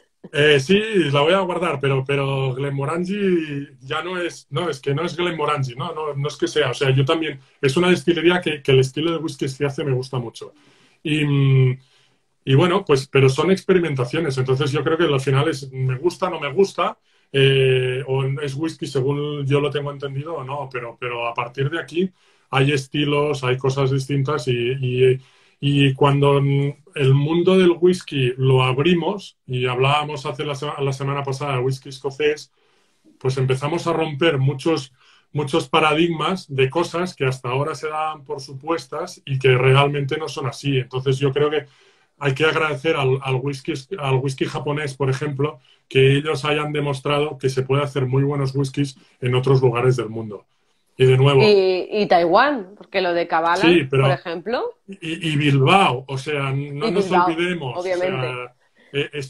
Eh, sí, la voy a guardar, pero, pero Glenmorangie ya no es, no, es que no es Glenmorangie, no, no, no es que sea, o sea, yo también, es una destilería que, que el estilo de whisky que hace me gusta mucho. Y, mm, y bueno, pues, pero son experimentaciones, entonces yo creo que al final es, me gusta, no me gusta, eh, o es whisky según yo lo tengo entendido o no, pero, pero a partir de aquí hay estilos, hay cosas distintas y, y, y cuando el mundo del whisky lo abrimos, y hablábamos hace la, la semana pasada del whisky escocés, pues empezamos a romper muchos, muchos paradigmas de cosas que hasta ahora se daban por supuestas y que realmente no son así. Entonces yo creo que hay que agradecer al, al, whisky, al whisky japonés, por ejemplo, que ellos hayan demostrado que se puede hacer muy buenos whiskies en otros lugares del mundo. Y de nuevo... Y, y Taiwán, porque lo de Sí, Kabbalah, por pero ejemplo, y, y Bilbao, o sea, no y nos Bilbao, olvidemos, o obviamente. sea, eh, esto,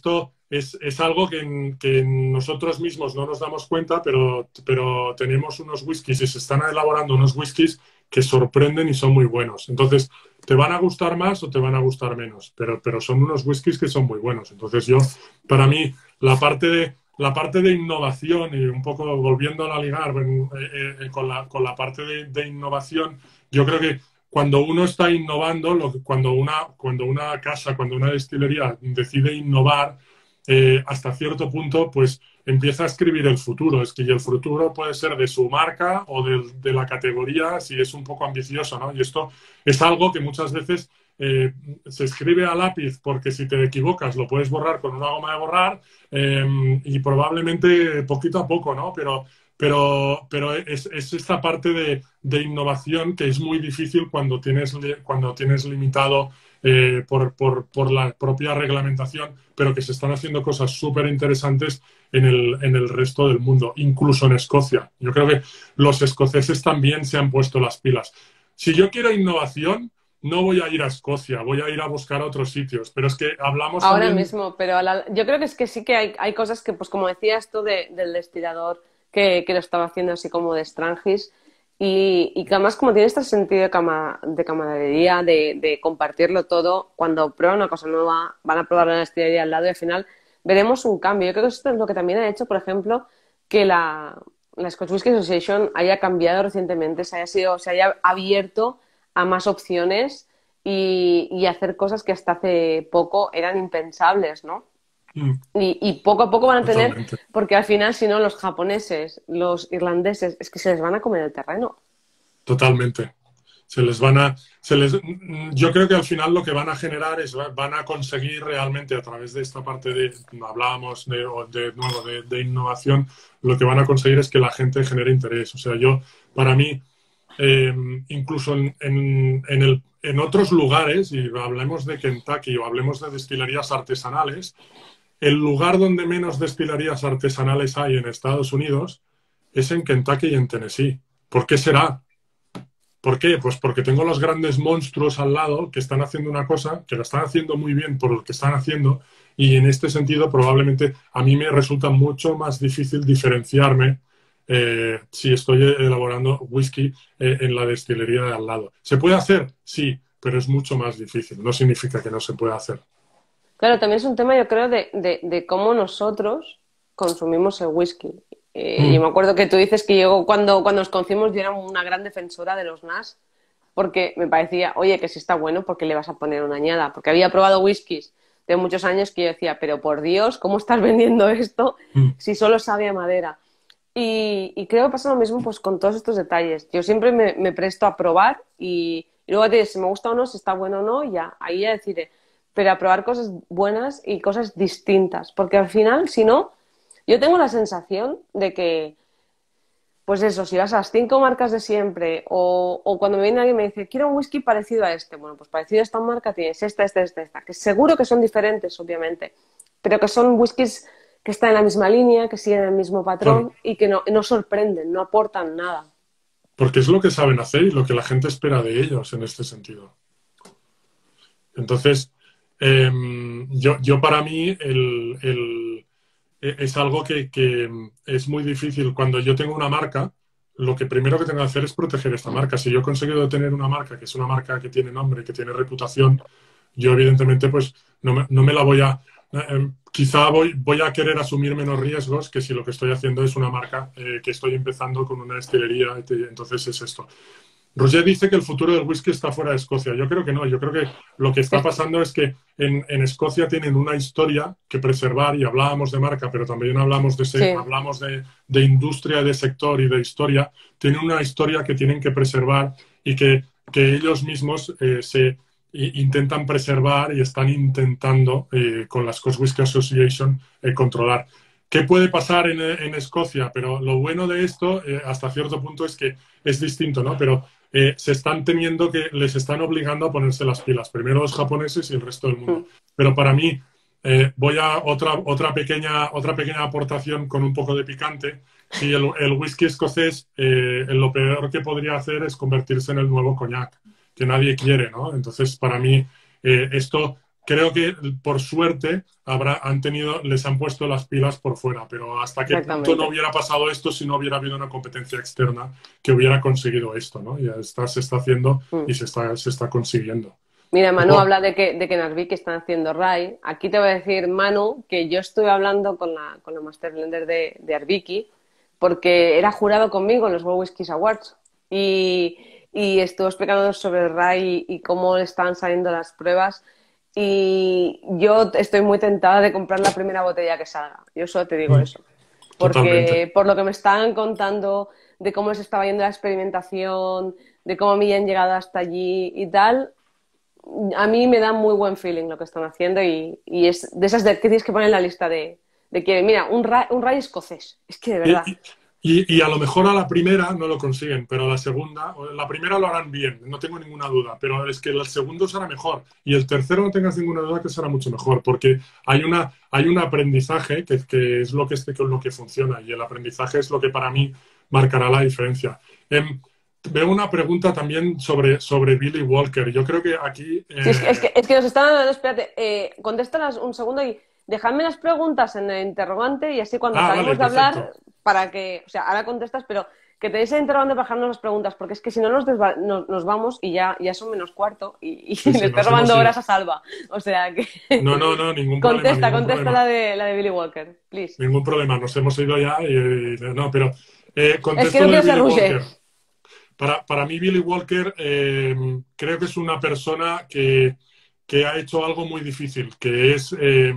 es, es algo que, que nosotros mismos no nos damos cuenta, pero, pero tenemos unos whiskies y se están elaborando unos whiskies que sorprenden y son muy buenos. Entonces, te van a gustar más o te van a gustar menos, pero, pero son unos whiskies que son muy buenos. Entonces, yo, para mí, la parte de, la parte de innovación y un poco volviendo a la ligar eh, eh, con, la, con la parte de, de innovación, yo creo que cuando uno está innovando, lo que, cuando, una, cuando una casa, cuando una destilería decide innovar, eh, hasta cierto punto, pues empieza a escribir el futuro. Es que y el futuro puede ser de su marca o de, de la categoría, si es un poco ambicioso, ¿no? Y esto es algo que muchas veces eh, se escribe a lápiz porque si te equivocas lo puedes borrar con una goma de borrar eh, y probablemente poquito a poco, ¿no? Pero, pero, pero es, es esta parte de, de innovación que es muy difícil cuando tienes, cuando tienes limitado eh, por, por, por la propia reglamentación, pero que se están haciendo cosas súper interesantes en el, en el resto del mundo, incluso en Escocia. Yo creo que los escoceses también se han puesto las pilas. Si yo quiero innovación, no voy a ir a Escocia, voy a ir a buscar a otros sitios, pero es que hablamos Ahora también... mismo, pero a la- yo creo que es que sí que hay, hay cosas que, pues como decías tú de- del destilador que, que lo estaba haciendo así como de Strangis y, y que además como tiene este sentido de, cama- de camaradería, de, de compartirlo todo, cuando prueban una cosa nueva, van a probar la destilería al lado y al final veremos un cambio. Yo creo que esto es lo que también ha hecho, por ejemplo, que la, la Scotch Whisky Association haya cambiado recientemente, se haya sido, se haya abierto a más opciones y, y hacer cosas que hasta hace poco eran impensables, ¿no? Mm, Y, y poco a poco van a tener, totalmente. porque al final, si no, los japoneses, los irlandeses, es que se les van a comer el terreno. Totalmente. Se les van a, se les, yo creo que al final lo que van a generar es, van a conseguir realmente a través de esta parte de, hablábamos de, de nuevo, de, de innovación, lo que van a conseguir es que la gente genere interés. O sea, yo, para mí, eh, incluso en, en, en, el, en otros lugares, y hablemos de Kentucky o hablemos de destilerías artesanales, el lugar donde menos destilerías artesanales hay en Estados Unidos es en Kentucky y en Tennessee. ¿Por qué será? ¿Por qué? Pues porque tengo los grandes monstruos al lado que están haciendo una cosa, que la están haciendo muy bien por lo que están haciendo, y en este sentido probablemente a mí me resulta mucho más difícil diferenciarme eh, si estoy elaborando whisky eh, en la destilería de al lado. ¿Se puede hacer? Sí, pero es mucho más difícil. No significa que no se pueda hacer. Claro, también es un tema, yo creo, de, de, de cómo nosotros consumimos el whisky. Eh, yo Mm, me acuerdo que tú dices que yo cuando, cuando nos conocimos yo era una gran defensora de los Nash porque me parecía, oye, que si está bueno, ¿por qué le vas a poner una añada? Porque había probado whiskies de muchos años que yo decía, pero por Dios, ¿cómo estás vendiendo esto mm, si solo sabe a madera? Y, y creo que pasa lo mismo pues con todos estos detalles. Yo siempre me, me presto a probar y, y luego te digo si me gusta o no, si está bueno o no, y ya, ahí ya decide. Pero a probar cosas buenas y cosas distintas. Porque al final, si no, yo tengo la sensación de que, pues eso, si vas a las cinco marcas de siempre o, o cuando me viene alguien y me dice, quiero un whisky parecido a este. Bueno, pues parecido a esta marca tienes esta, esta, esta, esta. Que seguro que son diferentes, obviamente, pero que son whiskies que están en la misma línea, que siguen el mismo claro, patrón y que no, no sorprenden, no aportan nada. porque es lo que saben hacer y lo que la gente espera de ellos en este sentido. Entonces, eh, yo, yo para mí el, el, es algo que, que, es muy difícil. Cuando yo tengo una marca, lo que primero que tengo que hacer es proteger esta marca. Si yo he conseguido tener una marca que es una marca que tiene nombre, que tiene reputación, yo evidentemente pues no me, no me la voy a... Eh, quizá voy, voy a querer asumir menos riesgos que si lo que estoy haciendo es una marca eh, que estoy empezando con una destilería. Entonces es esto. Roger dice que el futuro del whisky está fuera de Escocia. Yo creo que no. Yo creo que lo que está pasando es que en, en Escocia tienen una historia que preservar y hablábamos de marca, pero también hablamos de, se, Sí. hablamos de, de industria, de sector y de historia. Tienen una historia que tienen que preservar y que, que ellos mismos eh, se i- intentan preservar y están intentando eh, con la Scotch Whisky Association eh, controlar. ¿Qué puede pasar en, en Escocia? Pero lo bueno de esto, eh, hasta cierto punto, es que es distinto, ¿no? Pero eh, se están teniendo que, les están obligando a ponerse las pilas, primero los japoneses y el resto del mundo. Mm. Pero para mí, eh, voy a otra, otra, pequeña, otra pequeña aportación con un poco de picante. Si el, el whisky escocés, eh, lo peor que podría hacer es convertirse en el nuevo coñac, que nadie quiere, ¿no? Entonces, para mí, eh, esto creo que por suerte habrá, han tenido, les han puesto las pilas por fuera, pero hasta qué punto no hubiera pasado esto si no hubiera habido una competencia externa que hubiera conseguido esto, ¿no? Ya está, se está haciendo mm. y se está, se está consiguiendo. Mira, Manu oh. habla de que, de que en Arbiki están haciendo R A I. Aquí te voy a decir, Manu, que yo estuve hablando con la, con la Master Blender de, de Arbiki porque era jurado conmigo en los World Whiskies Awards y, y estuvo explicando sobre R A I y cómo están saliendo las pruebas. Y yo estoy muy tentada de comprar la primera botella que salga. Yo solo te digo mm, eso. Porque totalmente. Por lo que me estaban contando de cómo les estaba yendo la experimentación, de cómo me habían llegado hasta allí y tal, a mí me da muy buen feeling lo que están haciendo y, y es de esas de, que tienes que poner en la lista de, de que, mira, un R A I, un R A I escocés. Es que de verdad... Y, y... Y, y a lo mejor a la primera no lo consiguen, pero a la segunda, la primera lo harán bien, no tengo ninguna duda, pero es que el segundo será mejor y el tercero no tengas ninguna duda que será mucho mejor, porque hay, una, hay un aprendizaje que, que es lo que, que, lo que funciona y el aprendizaje es lo que para mí marcará la diferencia. Eh, veo una pregunta también sobre, sobre Billy Walker. Yo creo que aquí... Eh... Sí, es, que, es, que, es que nos están dando... Espérate, eh, contéstalas un segundo y dejadme las preguntas en el interrogante y así cuando ah, acabemos vale, de hablar... para que, o sea, ahora contestas, pero que te des el interrogante para dejarnos las preguntas, porque es que si no nos, nos, nos vamos y ya, ya son menos cuarto y, y sí, le sí, estoy robando horas ido. a Salva. O sea que... No, no, no, ningún contesta, problema. Contesta, contesta la de, la de Billy Walker, please. Ningún problema, nos hemos ido ya y... y no, pero... Eh, es que no quiero ser Walker. Para, para mí Billy Walker eh, creo que es una persona que, que ha hecho algo muy difícil, que es eh,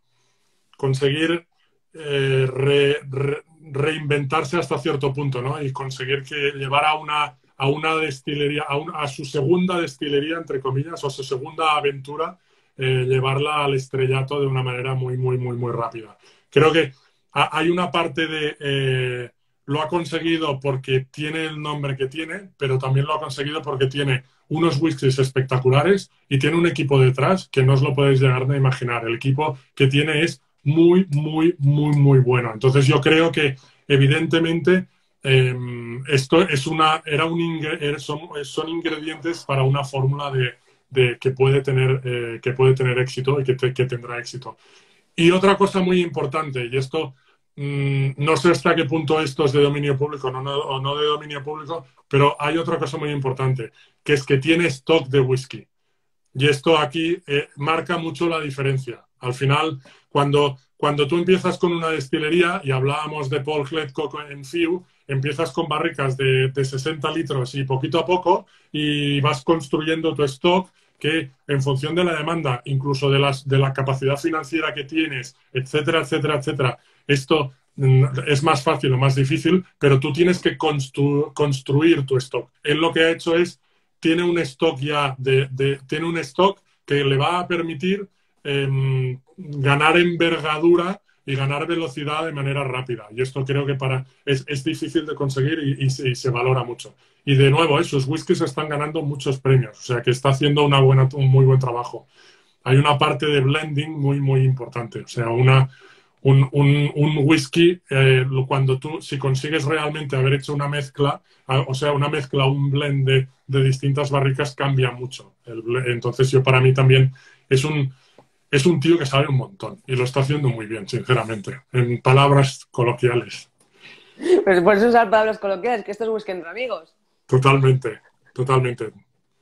conseguir eh, re, re, reinventarse hasta cierto punto, ¿no? Y conseguir que llevar a una, a una destilería, a, un, a su segunda destilería, entre comillas, o su segunda aventura, eh, llevarla al estrellato de una manera muy, muy, muy, muy rápida. Creo que ha, hay una parte de... Eh, lo ha conseguido porque tiene el nombre que tiene, pero también lo ha conseguido porque tiene unos whiskies espectaculares y tiene un equipo detrás que no os lo podéis llegar a imaginar. El equipo que tiene es muy, muy, muy, muy bueno. Entonces yo creo que evidentemente eh, esto es una, era un son, son ingredientes para una fórmula de, de que puede tener eh, que puede tener éxito y que, te, que tendrá éxito. Y otra cosa muy importante, y esto mmm, no sé hasta qué punto esto es de dominio público no, no, o no de dominio público, pero hay otra cosa muy importante, que es que tiene stock de whisky. Y esto aquí eh, marca mucho la diferencia. Al final, cuando, cuando tú empiezas con una destilería, y hablábamos de Paul Gledcock en Fiu, empiezas con barricas de, de sesenta litros y poquito a poco, y vas construyendo tu stock que en función de la demanda, incluso de, las, de la capacidad financiera que tienes, etcétera, etcétera, etcétera, esto mm, es más fácil o más difícil, pero tú tienes que constru construir tu stock. Él lo que ha hecho es tiene un stock ya, de, de, tiene un stock que le va a permitir eh, ganar envergadura y ganar velocidad de manera rápida. Y esto creo que para es, es difícil de conseguir y, y, se, y se valora mucho. Y de nuevo, eh, sus whiskies están ganando muchos premios, o sea que está haciendo una buena, un muy buen trabajo. Hay una parte de blending muy, muy importante. O sea, una... Un, un, un whisky, eh, cuando tú, si consigues realmente haber hecho una mezcla, o sea, una mezcla, un blend de, de distintas barricas, cambia mucho. El, entonces, yo para mí también es un, es un tío que sabe un montón y lo está haciendo muy bien, sinceramente, en palabras coloquiales. Pero por eso usar palabras coloquiales, que esto es whisky entre amigos. Totalmente, totalmente.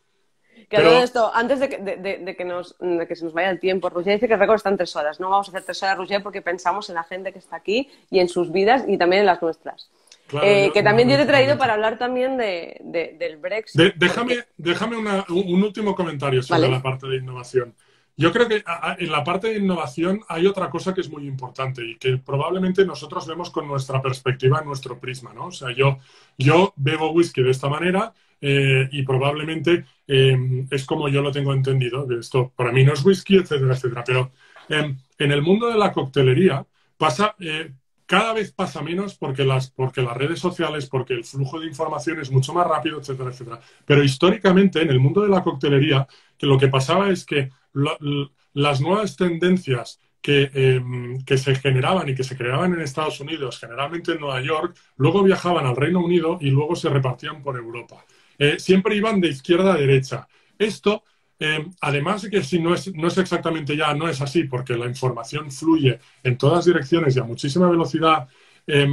Que Pero... todo esto, antes de que, de, de, de, que nos, de que se nos vaya el tiempo, Roger dice que el récord está en tres horas. No vamos a hacer tres horas, Roger, porque pensamos en la gente que está aquí y en sus vidas y también en las nuestras. Claro, eh, yo, que también yo te he traído para hablar también de, de, del Brexit. De, déjame porque... déjame una, un último comentario sobre ¿Vale? la parte de innovación. Yo creo que en la parte de innovación hay otra cosa que es muy importante y que probablemente nosotros vemos con nuestra perspectiva, en nuestro prisma, ¿no? O sea, yo, yo bebo whisky de esta manera eh, y probablemente eh, es como yo lo tengo entendido. Esto para mí no es whisky, etcétera, etcétera. Pero eh, en el mundo de la coctelería pasa... Eh, cada vez pasa menos porque las, porque las redes sociales, porque el flujo de información es mucho más rápido, etcétera, etcétera. Pero históricamente, en el mundo de la coctelería, que lo que pasaba es que lo, las nuevas tendencias que, eh, que se generaban y que se creaban en Estados Unidos, generalmente en Nueva York, luego viajaban al Reino Unido y luego se repartían por Europa. Eh, siempre iban de izquierda a derecha. Esto... eh, además de que si no es, no es exactamente ya, no es así, porque la información fluye en todas direcciones y a muchísima velocidad, eh,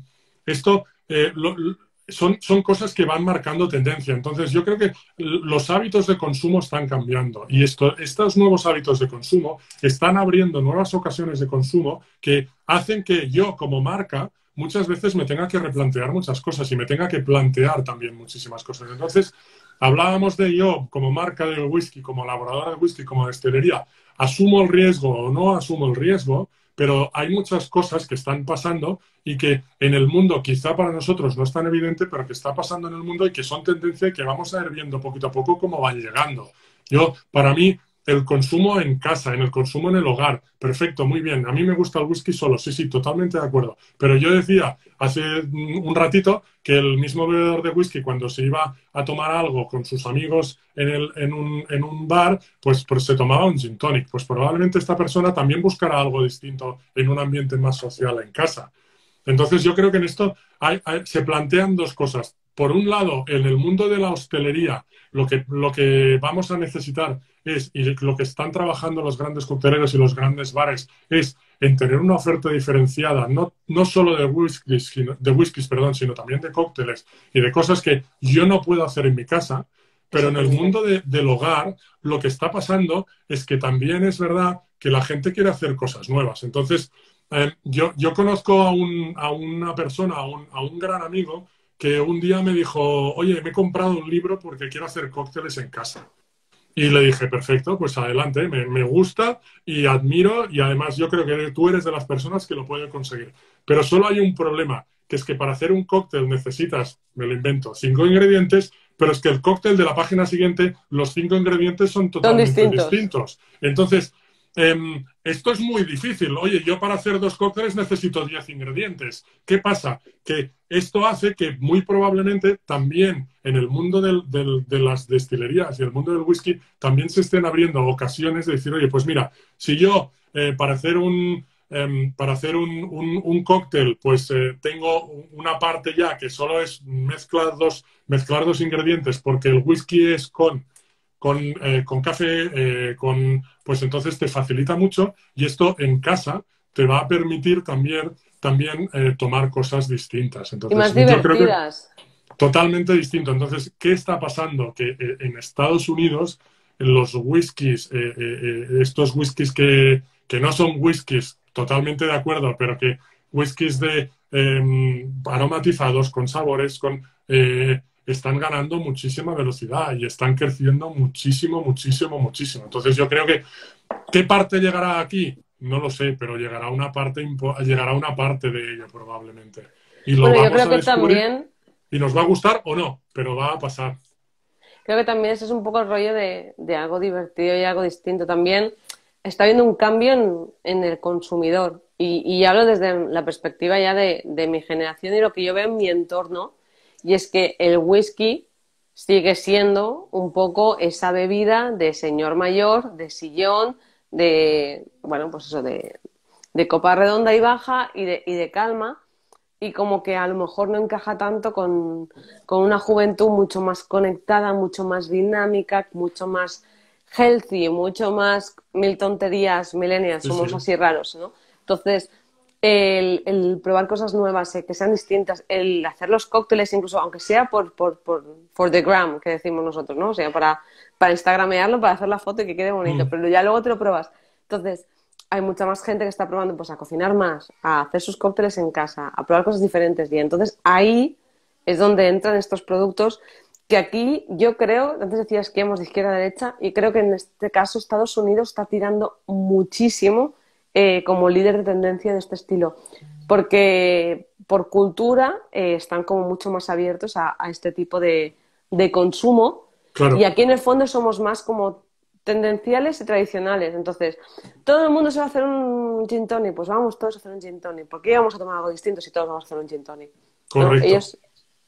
esto eh, lo, son, son cosas que van marcando tendencia. Entonces, yo creo que los hábitos de consumo están cambiando y esto, estos nuevos hábitos de consumo están abriendo nuevas ocasiones de consumo que hacen que yo, como marca, muchas veces me tenga que replantear muchas cosas y me tenga que plantear también muchísimas cosas. Entonces, hablábamos de yo, como marca de whisky, como elaboradora de whisky, como destilería, asumo el riesgo o no asumo el riesgo, pero hay muchas cosas que están pasando y que en el mundo, quizá para nosotros no es tan evidente, pero que está pasando en el mundo y que son tendencia y que vamos a ir viendo poquito a poco cómo van llegando. Yo, para mí, el consumo en casa, en el consumo en el hogar, perfecto, muy bien. A mí me gusta el whisky solo, sí, sí, totalmente de acuerdo. Pero yo decía hace un ratito que el mismo bebedor de whisky, cuando se iba a tomar algo con sus amigos en, el, en, un, en un bar, pues, pues se tomaba un gin tonic. Pues probablemente esta persona también buscará algo distinto en un ambiente más social en casa. Entonces yo creo que en esto hay, hay, se plantean dos cosas. Por un lado, en el mundo de la hostelería, lo que, lo que vamos a necesitar es, y lo que están trabajando los grandes cocteleros y los grandes bares, es en tener una oferta diferenciada, no, no solo de whiskies, sino, de whiskies, perdón, sino también de cócteles y de cosas que yo no puedo hacer en mi casa. Pero en el mundo de, del hogar, lo que está pasando es que también es verdad que la gente quiere hacer cosas nuevas. Entonces, eh, yo, yo conozco a, un, a una persona, a un, a un gran amigo, que un día me dijo, oye, me he comprado un libro porque quiero hacer cócteles en casa. Y le dije, perfecto, pues adelante, me, me gusta y admiro y además yo creo que tú eres de las personas que lo pueden conseguir. Pero solo hay un problema, que es que para hacer un cóctel necesitas, me lo invento, cinco ingredientes, pero es que el cóctel de la página siguiente, los cinco ingredientes son totalmente Son distintos. distintos. Entonces, eh, esto es muy difícil. Oye, yo para hacer dos cócteles necesito diez ingredientes. ¿Qué pasa? Que esto hace que muy probablemente también en el mundo del, del, de las destilerías y el mundo del whisky también se estén abriendo ocasiones de decir, oye, pues mira, si yo eh, para hacer un... Um, para hacer un, un, un cóctel, pues eh, tengo una parte ya que solo es mezclar dos, mezclar dos ingredientes porque el whisky es con, con, eh, con café, eh, con, pues entonces te facilita mucho y esto en casa te va a permitir también, también eh, tomar cosas distintas. Entonces, Y más yo creo que divertidas. totalmente distinto. Entonces, ¿qué está pasando? Que eh, en Estados Unidos los whiskies, eh, eh, estos whiskies que, que no son whiskies, totalmente de acuerdo, pero que whiskies de eh, aromatizados, con sabores, con, eh, están ganando muchísima velocidad y están creciendo muchísimo, muchísimo, muchísimo. Entonces yo creo que, ¿qué parte llegará aquí? No lo sé, pero llegará una parte, llegará una parte de ello probablemente. Y lo Bueno, yo vamos creo a que descubrir también, y nos va a gustar o no, pero va a pasar. creo que también ese es un poco el rollo de, de algo divertido y algo distinto. También está habiendo un cambio en, en el consumidor. Y, y hablo desde la perspectiva ya de, de mi generación y lo que yo veo en mi entorno. Y es que el whisky sigue siendo un poco esa bebida de señor mayor, de sillón, de, bueno, pues eso, de, de copa redonda y baja y de, y de calma. Y como que a lo mejor no encaja tanto con, con una juventud mucho más conectada, mucho más dinámica, mucho más healthy, mucho más mil tonterías, millennials, Sí, somos sí. así raros, ¿no? Entonces, el, el probar cosas nuevas, eh, que sean distintas, el hacer los cócteles, incluso aunque sea por, por, por for the gram, que decimos nosotros, ¿no? O sea, para, para instagramearlo, para hacer la foto y que quede bonito, Mm. pero ya luego te lo pruebas. Entonces, hay mucha más gente que está probando pues a cocinar más, a hacer sus cócteles en casa, a probar cosas diferentes. Y entonces ahí es donde entran estos productos que aquí yo creo, antes decías que íbamos de izquierda a derecha, y creo que en este caso Estados Unidos está tirando muchísimo eh, como líder de tendencia de este estilo. Porque por cultura eh, están como mucho más abiertos a, a este tipo de, de consumo. Y Claro. aquí en el fondo somos más como tendenciales y tradicionales. Entonces, todo el mundo se va a hacer un gin tonic, pues vamos todos a hacer un gin tonic. ¿Por qué vamos a tomar algo distinto si todos vamos a hacer un gin tonic? ¿No? Correcto. Ellos,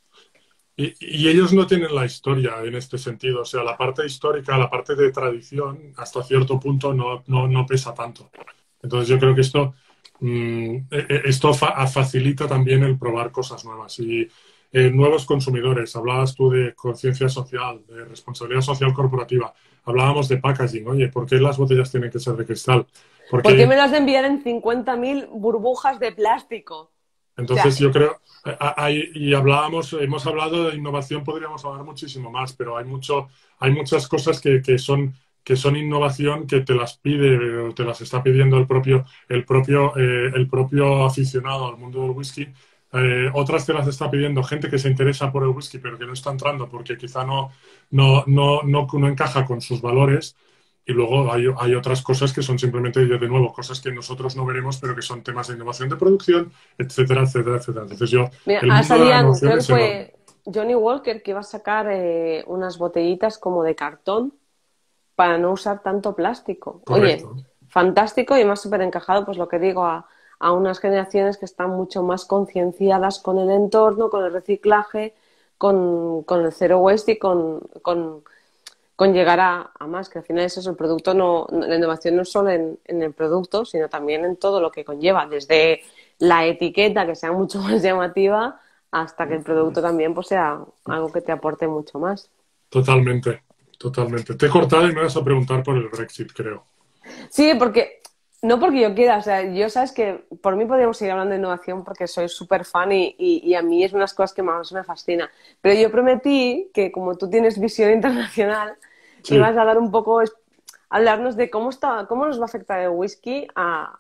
Y, y ellos no tienen la historia en este sentido. O sea, la parte histórica, la parte de tradición, hasta cierto punto no, no, no pesa tanto. Entonces yo creo que esto, mmm, esto fa facilita también el probar cosas nuevas. Y, eh, nuevos consumidores. Hablabas tú de conciencia social, de responsabilidad social corporativa. Hablábamos de packaging. Oye, ¿por qué las botellas tienen que ser de cristal? ¿Por qué me Porque las de enviar en cincuenta mil burbujas de plástico? O sea, entonces yo creo, hay, y hablábamos, hemos hablado de innovación, podríamos hablar muchísimo más, pero hay mucho, hay muchas cosas que, que son que son innovación que te las pide o te las está pidiendo el propio, el propio, eh, el propio aficionado al mundo del whisky. Eh, otras te las está pidiendo gente que se interesa por el whisky, pero que no está entrando porque quizá no, no, no, no, no encaja con sus valores. Y luego hay, hay otras cosas que son simplemente, de nuevo, cosas que nosotros no veremos, pero que son temas de innovación de producción, etcétera, etcétera, etcétera. Entonces yo, mira, el ahora mundo de la salían, innovación creo que es enorme. fue Johnny Walker que iba a sacar eh, unas botellitas como de cartón para no usar tanto plástico. Oye, Correcto. fantástico y más súper encajado, pues lo que digo, a, a unas generaciones que están mucho más concienciadas con el entorno, con el reciclaje, con, con el zero waste y con, con, con llegar a, a más, que al final es eso, el producto no, la innovación no es solo en, en el producto, sino también en todo lo que conlleva, desde la etiqueta que sea mucho más llamativa hasta que el producto también pues sea algo que te aporte mucho más. Totalmente, totalmente. Te he cortado y me vas a preguntar por el Brexit, creo. Sí, porque no porque yo quiera, o sea, yo sabes que por mí podríamos seguir hablando de innovación porque soy súper fan y, y, y a mí es una de las cosas que más me fascina. Pero yo prometí que como tú tienes visión internacional, Sí. ibas a dar un poco, es- hablarnos de cómo está, cómo nos va a afectar el whisky a,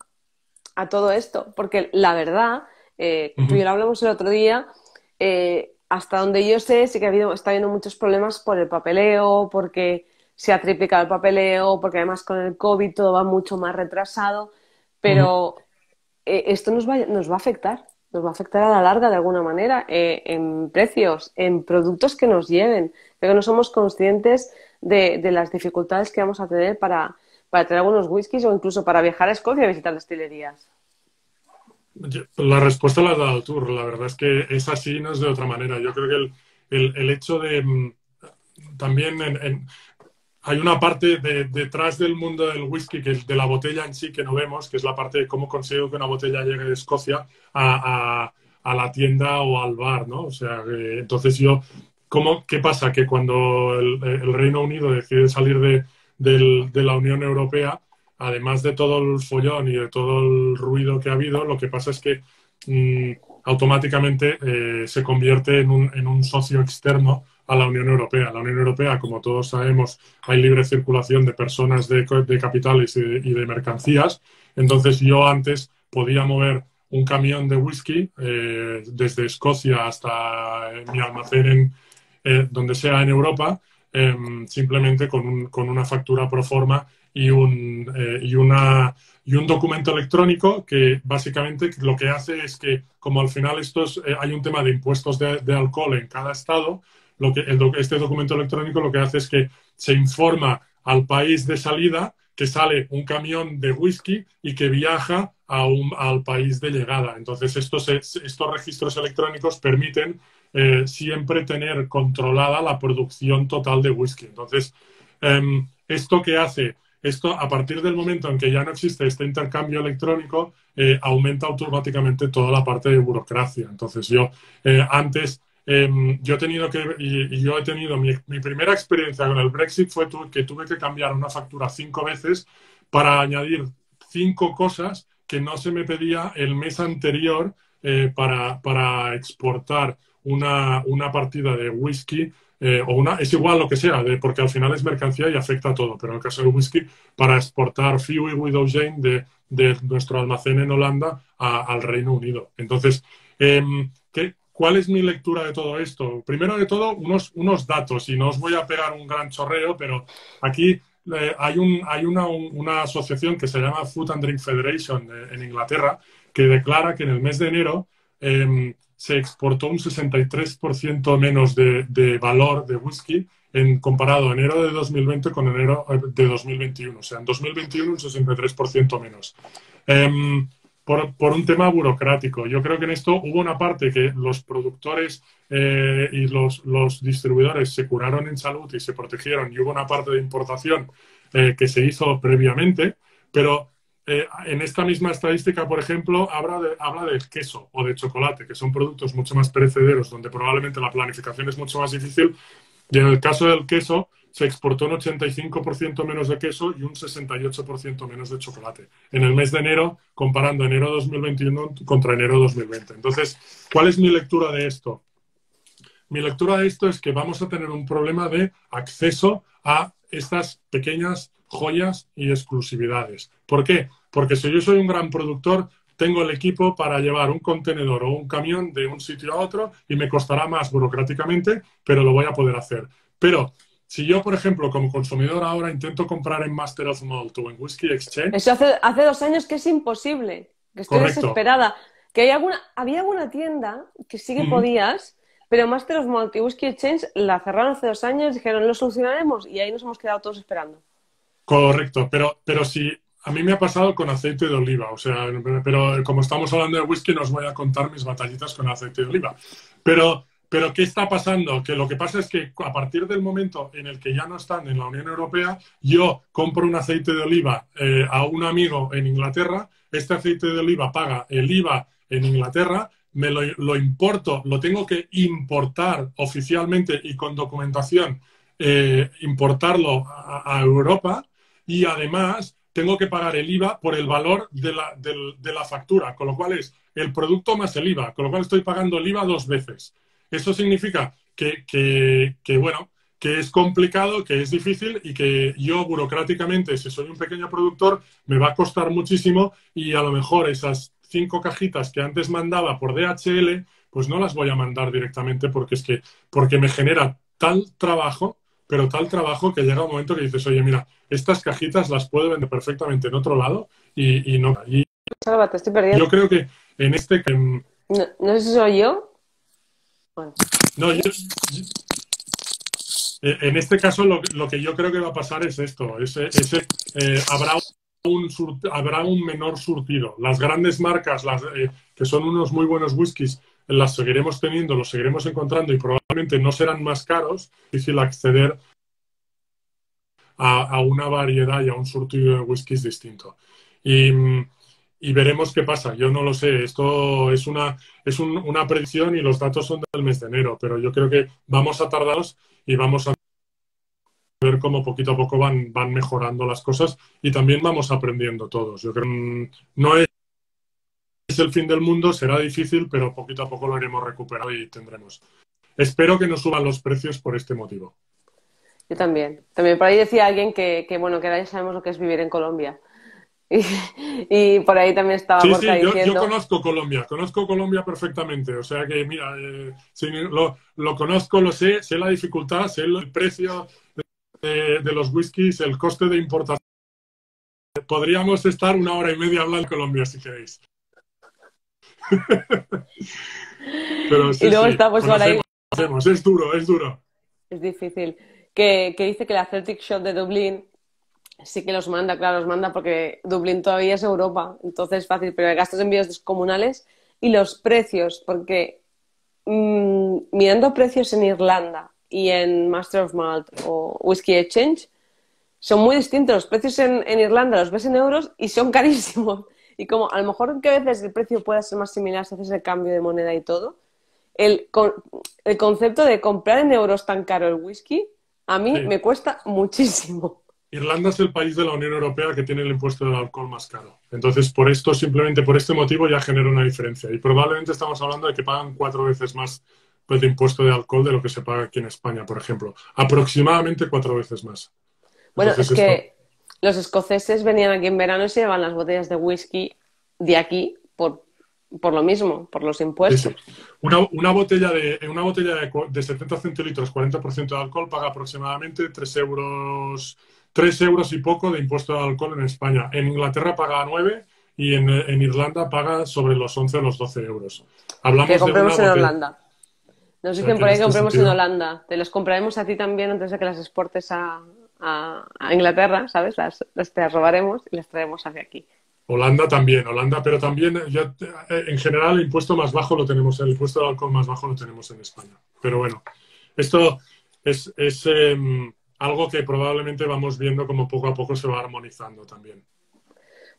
a todo esto. Porque la verdad, eh, tú y Ujú, yo lo hablamos el otro día, eh, hasta donde yo sé, sí que ha habido, está habiendo muchos problemas por el papeleo, porque se ha triplicado el papeleo, porque además con el COVID todo va mucho más retrasado, ujú. pero eh, esto nos va, nos va a afectar, nos va a afectar a la larga de alguna manera, eh, en precios, en productos que nos lleven, pero no somos conscientes de, de las dificultades que vamos a tener para, para traer algunos whiskies o incluso para viajar a Escocia a visitar destilerías. Yo- La respuesta la has dado tú. La verdad es que es así, no es de otra manera. Yo creo que el, el- el hecho de mm, también en- en- hay una parte de- detrás del mundo del whisky, que es de la botella en sí, que no vemos, que es la parte de cómo consigo que una botella llegue de Escocia a, a- a la tienda o al bar, ¿no? O sea, que- entonces yo, ¿cómo, qué pasa? Que cuando el, el Reino Unido decide salir de, del- de la Unión Europea, además de todo el follón y de todo el ruido que ha habido, lo que pasa es que mm, automáticamente eh, se convierte en un, en un socio externo a la Unión Europea. La Unión Europea, como todos sabemos, hay libre circulación de personas, de, de capitales y de, y de mercancías. Entonces yo antes podía mover un camión de whisky eh, desde Escocia hasta eh, mi almacén en, eh, donde sea en Europa, eh, simplemente con, un, con, una factura pro forma y un, eh, y, una, y un documento electrónico que básicamente lo que hace es que, como al final estos, eh, hay un tema de impuestos de, de alcohol en cada estado, lo que el, este documento electrónico lo que hace es que se informa al país de salida que sale un camión de whisky y que viaja a un, al país de llegada. Entonces, estos, estos registros electrónicos permiten eh, siempre tener controlada la producción total de whisky. Entonces, eh, ¿esto qué hace? Esto, a partir del momento en que ya no existe este intercambio electrónico, eh, aumenta automáticamente toda la parte de burocracia. Entonces, yo eh, antes eh, yo he tenido que, y, y yo he tenido, mi, mi, primera experiencia con el Brexit fue tu, que tuve que cambiar una factura cinco veces para añadir cinco cosas que no se me pedía el mes anterior eh, para, para, exportar una, una, partida de whisky eh, o una, es igual lo que sea, de, porque al final es mercancía y afecta a todo, pero en el caso del whisky, para exportar Fiu y Widow Jane de, de nuestro almacén en Holanda a, al Reino Unido. Entonces, eh, ¿qué, ¿cuál es mi lectura de todo esto? Primero de todo, unos, unos datos, y no os voy a pegar un gran chorreo, pero aquí eh, hay, un, hay una, un, una asociación que se llama Food and Drink Federation de, en Inglaterra que declara que en el mes de enero eh, se exportó un sesenta y tres por ciento menos de, de valor de whisky en, comparado a enero de dos mil veinte con enero de dos mil veintiuno. O sea, en dos mil veintiuno un sesenta y tres por ciento menos. Eh, por, por, un tema burocrático. Yo creo que en esto hubo una parte que los productores eh, y los, los, distribuidores se curaron en salud y se protegieron, y hubo una parte de importación eh, que se hizo previamente, pero eh, en esta misma estadística, por ejemplo, habla de, habla de queso o de chocolate, que son productos mucho más perecederos, donde probablemente la planificación es mucho más difícil. Y en el caso del queso, se exportó un ochenta y cinco por ciento menos de queso y un sesenta y ocho por ciento menos de chocolate en el mes de enero, comparando enero dos mil veintiuno contra enero dos mil veinte. Entonces, ¿cuál es mi lectura de esto? Mi lectura de esto es que vamos a tener un problema de acceso a estas pequeñas joyas y exclusividades. ¿Por qué? Porque si yo soy un gran productor, tengo el equipo para llevar un contenedor o un camión de un sitio a otro y me costará más burocráticamente, pero lo voy a poder hacer. Pero si yo, por ejemplo, como consumidor ahora intento comprar en Master of Malt o en Whisky Exchange... Eso hace, hace dos años que es imposible, que estoy Correcto. desesperada. Que hay alguna, había alguna tienda que sí que Mm-hmm. podías, pero Master of Malt y Whisky Exchange la cerraron hace dos años, dijeron lo solucionaremos y ahí nos hemos quedado todos esperando. Correcto, pero, pero si a mí me ha pasado con aceite de oliva, o sea, pero como estamos hablando de whisky, no os voy a contar mis batallitas con aceite de oliva. Pero, pero ¿qué está pasando? Que lo que pasa es que a partir del momento en el que ya no están en la Unión Europea, yo compro un aceite de oliva eh, a un amigo en Inglaterra, este aceite de oliva paga el I V A en Inglaterra, me lo, lo importo, lo tengo que importar oficialmente y con documentación, eh, importarlo a, a Europa. Y además tengo que pagar el I V A por el valor de la, de, de la factura, con lo cual es el producto más el I V A, con lo cual estoy pagando el I V A dos veces. Eso significa que, que, que, bueno, que es complicado, que es difícil y que yo burocráticamente, si soy un pequeño productor, me va a costar muchísimo y a lo mejor esas cinco cajitas que antes mandaba por D H L, pues no las voy a mandar directamente porque es que porque me genera tal trabajo pero tal trabajo que llega un momento que dices, oye, mira, estas cajitas las puedo vender perfectamente en otro lado y, y no. Y Salva, te estoy perdiendo. yo creo que en este... No, no sé si soy yo. Bueno. No, yo, yo, en este caso lo, lo que yo creo que va a pasar es esto, ese, ese, eh, habrá, un habrá un menor surtido. Las grandes marcas, las, eh, que son unos muy buenos whiskies, las seguiremos teniendo, los seguiremos encontrando y probablemente no serán más caros, es difícil acceder a, a una variedad y a un surtido de whiskies distinto. Y, y veremos qué pasa. Yo no lo sé. Esto es una, es un, una predicción y los datos son del mes de enero, pero yo creo que vamos a tardarnos y vamos a ver cómo poquito a poco van, van mejorando las cosas y también vamos aprendiendo todos. Yo creo que no es el fin del mundo, será difícil, pero poquito a poco lo iremos recuperando y tendremos. Espero que no suban los precios por este motivo. Yo también. También por ahí decía alguien que, que bueno, que ahora ya sabemos lo que es vivir en Colombia. Y, y por ahí también estaba sí, Gorka sí, yo, diciendo... yo conozco Colombia, conozco Colombia perfectamente. O sea que, mira, eh, sí, lo, lo conozco, lo sé, sé la dificultad, sé el precio de, de los whiskies, el coste de importación. Podríamos estar una hora y media hablando de Colombia, si queréis. Pero sí, y luego sí, está pues por ahí... conocemos. Es duro, es duro. Es difícil. Que, que dice que la Celtic Shop de Dublín sí que los manda, claro, los manda porque Dublín todavía es Europa, entonces es fácil, pero hay gastos de envíos descomunales y los precios, porque mmm, mirando precios en Irlanda y en Master of Malt o Whisky Exchange, son muy distintos. Los precios en, en Irlanda los ves en euros y son carísimos. Y como a lo mejor que a veces el precio pueda ser más similar si haces el cambio de moneda y todo, el, con, el concepto de comprar en euros tan caro el whisky, a mí sí. me cuesta muchísimo. Irlanda es el país de la Unión Europea que tiene el impuesto del alcohol más caro. Entonces, por esto, simplemente por este motivo, ya genera una diferencia. Y probablemente estamos hablando de que pagan cuatro veces más pues, de impuesto de alcohol de lo que se paga aquí en España, por ejemplo. Aproximadamente cuatro veces más. Bueno, Entonces, es esto... que los escoceses venían aquí en verano y se llevan las botellas de whisky de aquí por, por lo mismo, por los impuestos. Sí, sí. Una, una botella, de, una botella de, de setenta centilitros, cuarenta por ciento de alcohol, paga aproximadamente tres euros... tres euros y poco de impuesto de alcohol en España. En Inglaterra paga nueve y en, en Irlanda paga sobre los once o los doce euros. Hablamos que compremos de una en Holanda. Nos dicen o sea, por ahí que compremos sentido... en Holanda. Te los compraremos a ti también antes de que las exportes a, a, a Inglaterra, ¿sabes? Las, las te robaremos y las traemos hacia aquí. Holanda también, Holanda, pero también ya, en general el impuesto más bajo lo tenemos, el impuesto de alcohol más bajo lo tenemos en España. Pero bueno, esto es... es eh, algo que probablemente vamos viendo como poco a poco se va armonizando también.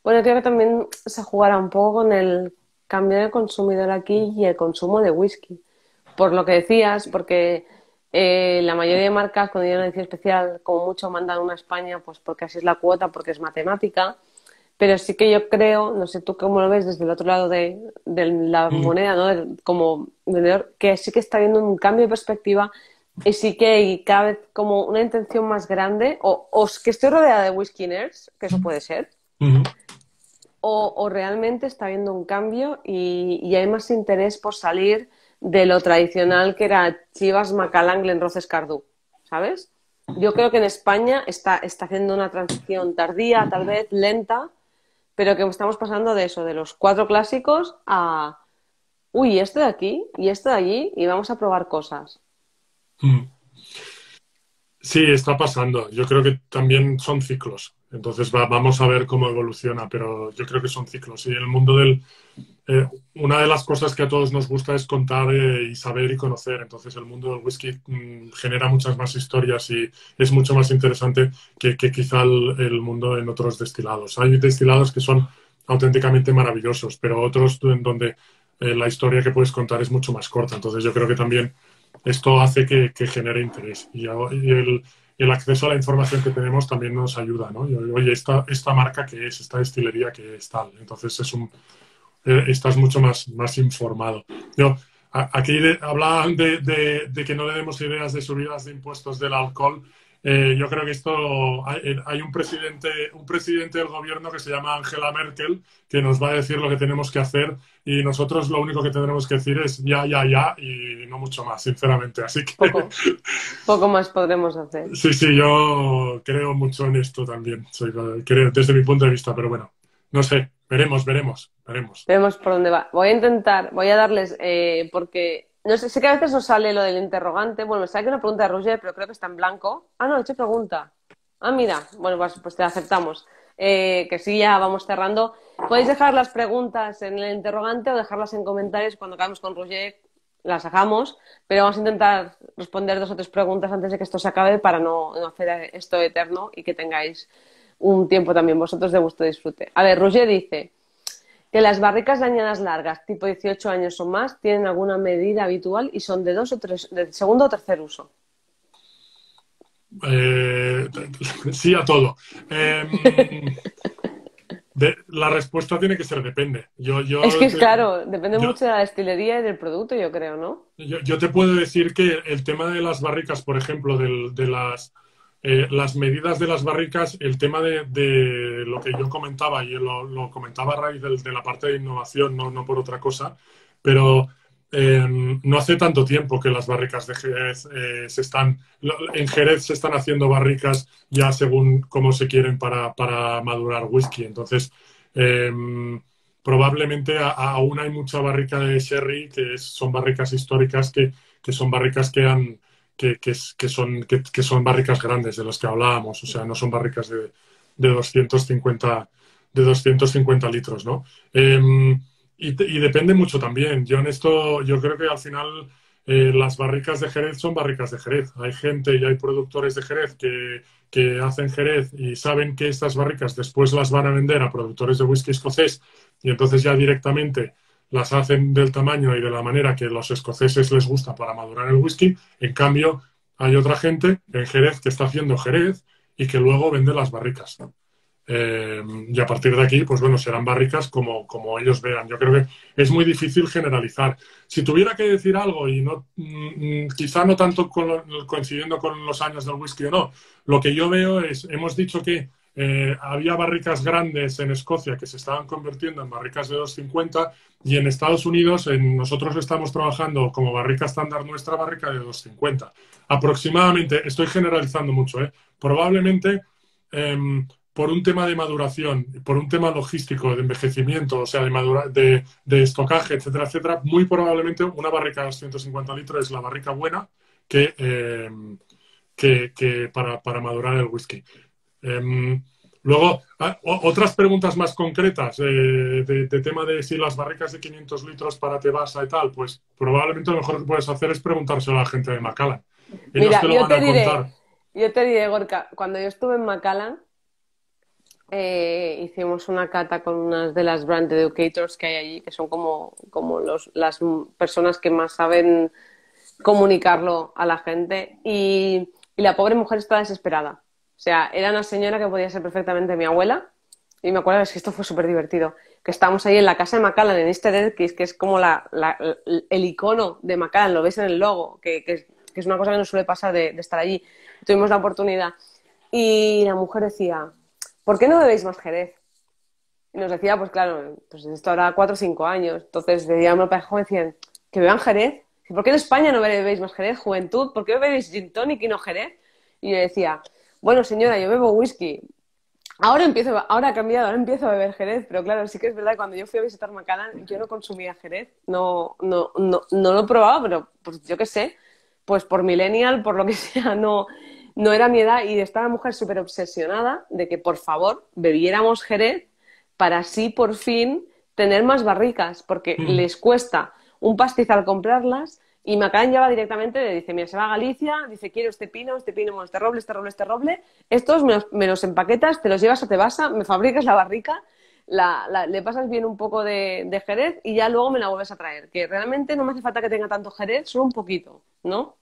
Bueno, creo que también se jugará un poco con el cambio de consumidor aquí y el consumo de whisky. Por lo que decías, porque eh, la mayoría de marcas cuando hay una edición especial, como mucho mandan una a España, pues porque así es la cuota, porque es matemática. Pero sí que yo creo, no sé tú cómo lo ves desde el otro lado de, de la Mm, moneda, ¿no? Del- como vendedor, que sí que está habiendo un cambio de perspectiva y sí que hay cada vez como una intención más grande, o, o es que estoy rodeada de whisky nerds, que eso puede ser, mm, o, o realmente está habiendo un cambio y, y hay más interés por salir de lo tradicional que era Chivas, Macallan, Glenrothes, Cardú, ¿sabes? Yo creo que en España está, está haciendo una transición tardía, tal vez lenta, pero que estamos pasando de eso, de los cuatro clásicos a, uy, este de aquí y este de allí y vamos a probar cosas. mm. Sí, está pasando. Yo creo que también son ciclos. Entonces va- vamos a ver cómo evoluciona, pero yo creo que son ciclos. Y en el mundo del... eh, una de las cosas que a todos nos gusta es contar eh, y saber y conocer. Entonces el mundo del whisky mm, genera muchas más historias y es mucho más interesante que, que quizá el, el mundo en otros destilados. Hay destilados que son auténticamente maravillosos, pero otros en donde eh, la historia que puedes contar es mucho más corta. Entonces yo creo que también esto hace que, que genere interés y, y el, el, acceso a la información que tenemos también nos ayuda, ¿no? Y, oye, esta, esta marca que es, esta destilería que es tal. Entonces es un, eh, estás mucho más, más informado. Yo, a, aquí de, hablaban de, de, de, que no le demos ideas de subidas de impuestos del alcohol. Eh, yo creo que esto hay, hay, un presidente, un presidente del gobierno que se llama Angela Merkel que nos va a decir lo que tenemos que hacer y nosotros lo único que tendremos que decir es ya, ya, ya y no mucho más, sinceramente. Así que Poco, poco más podremos hacer. sí, sí, yo creo mucho en esto también. Soy, creo, desde mi punto de vista, pero bueno, no sé, veremos, veremos, veremos. Veremos por dónde va. Voy a intentar, voy a darles, eh, porque no sé, sé que a veces nos sale lo del interrogante. Bueno, me sale que una pregunta de Roger, pero creo que está en blanco. Ah, no, he hecho pregunta. Ah, mira, bueno, pues, pues te aceptamos. Eh, que sí, ya vamos cerrando. Podéis dejar las preguntas en el interrogante o dejarlas en comentarios cuando acabemos con Roger, las hagamos, pero vamos a intentar responder dos o tres preguntas antes de que esto se acabe para no, no hacer esto eterno y que tengáis un tiempo también vosotros de vuestro disfrute. A ver, Roger dice que las barricas de añadas largas, tipo dieciocho años o más, tienen alguna medida habitual y son de dos o tres, de segundo o tercer uso. Eh, sí a todo. Eh, de, la respuesta tiene que ser depende. Yo, Es que yo, es te, claro, depende yo, mucho de la destilería y del producto, yo creo, ¿no? yo, yo te puedo decir que el tema de las barricas, por ejemplo, del, de las, eh, las medidas de las barricas, el tema de, de lo que yo comentaba, y lo, lo comentaba a raíz de, de la parte de innovación, no, no por otra cosa, pero eh, no hace tanto tiempo que las barricas de Jerez eh, se están, en Jerez se están haciendo barricas ya según cómo se quieren para, para madurar whisky. Entonces, eh, probablemente a, a aún hay mucha barrica de sherry, que es, son barricas históricas, que, que son barricas que han, que, que, que son, que, que, son barricas grandes de las que hablábamos, o sea, no son barricas de, de doscientos cincuenta de doscientos cincuenta litros, ¿no? Eh, y, y, depende mucho también. Yo en esto, yo creo que al final eh, las barricas de Jerez son barricas de Jerez. Hay gente y hay productores de Jerez que, que hacen Jerez y saben que estas barricas después las van a vender a productores de whisky escocés y entonces ya directamente las hacen del tamaño y de la manera que los escoceses les gusta para madurar el whisky. En cambio, hay otra gente en Jerez que está haciendo Jerez y que luego vende las barricas. Eh, y a partir de aquí, pues bueno, serán barricas como, como ellos vean. Yo creo que es muy difícil generalizar. Si tuviera que decir algo, y no mm, quizá no tanto con lo, coincidiendo con los años del whisky o no, lo que yo veo es, hemos dicho que eh, había barricas grandes en Escocia que se estaban convirtiendo en barricas de doscientos cincuenta y en Estados Unidos en, nosotros estamos trabajando como barrica estándar nuestra barrica de doscientos cincuenta. Aproximadamente, estoy generalizando mucho, ¿eh? Probablemente... Eh, por un tema de maduración, por un tema logístico, de envejecimiento, o sea, de, madura de, de estocaje, etcétera, etcétera, muy probablemente una barrica de doscientos cincuenta litros es la barrica buena que, eh, que, que para, para, madurar el whisky. Eh, luego, ah, otras preguntas más concretas eh, de, de tema de si las barricas de quinientos litros para Tebasa y tal, pues probablemente lo mejor que puedes hacer es preguntárselo a la gente de Macallan. Ellos Mira, te lo yo van te a diré, contar. yo te diré, Gorka, cuando yo estuve en Macallan, Eh, hicimos una cata con unas de las brand educators que hay allí, que son como, como los, las personas que más saben comunicarlo a la gente. Y, y la pobre mujer estaba desesperada. O sea, era una señora que podía ser perfectamente mi abuela. Y me acuerdo es que esto fue súper divertido. Que estábamos ahí en la casa de Macallan, en Easter Egg, que es como la, la, el icono de Macallan, lo ves en el logo, que, que, es, que es una cosa que no suele pasar de, de estar allí. Tuvimos la oportunidad. Y la mujer decía, ¿por qué no bebéis más Jerez? Y nos decía, pues claro, pues esto hará cuatro o cinco años. Entonces decíamos para el joven, decían, que beban Jerez. ¿Por qué en España no bebéis más Jerez, juventud? ¿Por qué bebéis gin tonic y no Jerez? Y yo decía, bueno señora, yo bebo whisky. Ahora empiezo, ahora ha cambiado, ahora empiezo a beber Jerez, pero claro, sí que es verdad que cuando yo fui a visitar Macallan, yo no consumía Jerez, no, no, no, no lo probaba, pero pues yo qué sé, pues por millennial, por lo que sea, no, no era mi edad y estaba la mujer súper obsesionada de que por favor bebiéramos Jerez para así por fin tener más barricas, porque Mm. les cuesta un pastizal comprarlas y Macallan lleva directamente, le dice, mira, se va a Galicia, dice, quiero este pino, este pino, este roble, este roble, este roble, estos me los, me los empaquetas, te los llevas a Tebasa, me fabricas la barrica, la, la, le pasas bien un poco de, de Jerez y ya luego me la vuelves a traer, que realmente no me hace falta que tenga tanto Jerez, solo un poquito, ¿no?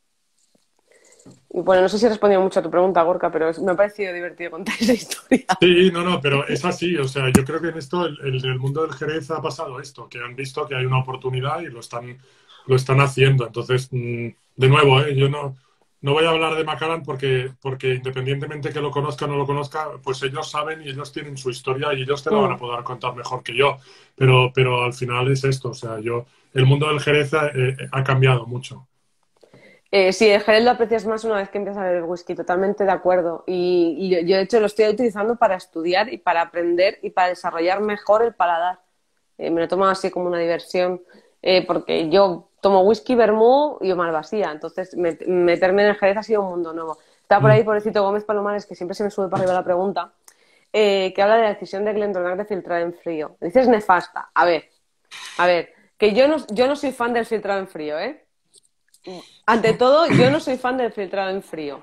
Y bueno, no sé si he respondido mucho a tu pregunta, Gorka, pero es, me ha parecido divertido contar esa historia. Sí, no, no, pero es así. O sea, yo creo que en esto, el, el- en el mundo del Jerez ha pasado esto, que han visto que hay una oportunidad y lo están, lo están haciendo. Entonces, mm, de nuevo, ¿eh? Yo no, no voy a hablar de Macallan porque, porque independientemente que lo conozca o no lo conozca, pues ellos saben y ellos tienen su historia y ellos te la van a Mm. poder contar mejor que yo. Pero, pero al final es esto. O sea, yo, el mundo del Jerez ha, eh, ha cambiado mucho. Eh, sí, el Jerez lo aprecias más una vez que empiezas a beber whisky, totalmente de acuerdo. Y, y yo, yo, de hecho, lo estoy utilizando para estudiar y para aprender y para desarrollar mejor el paladar. Eh, me lo tomo así como una diversión, eh, porque yo tomo whisky, vermú y malvasía. Entonces, met- meterme en el Jerez ha sido un mundo nuevo. Está por ahí, Mm. pobrecito Gómez Palomares, que siempre se me sube para arriba la pregunta, eh, que habla de la decisión de Glendronach de filtrar en frío. Dices nefasta. A ver, a ver, que yo no, yo no soy fan del filtrado en frío, ¿eh? Ante todo, yo no soy fan del filtrado en frío.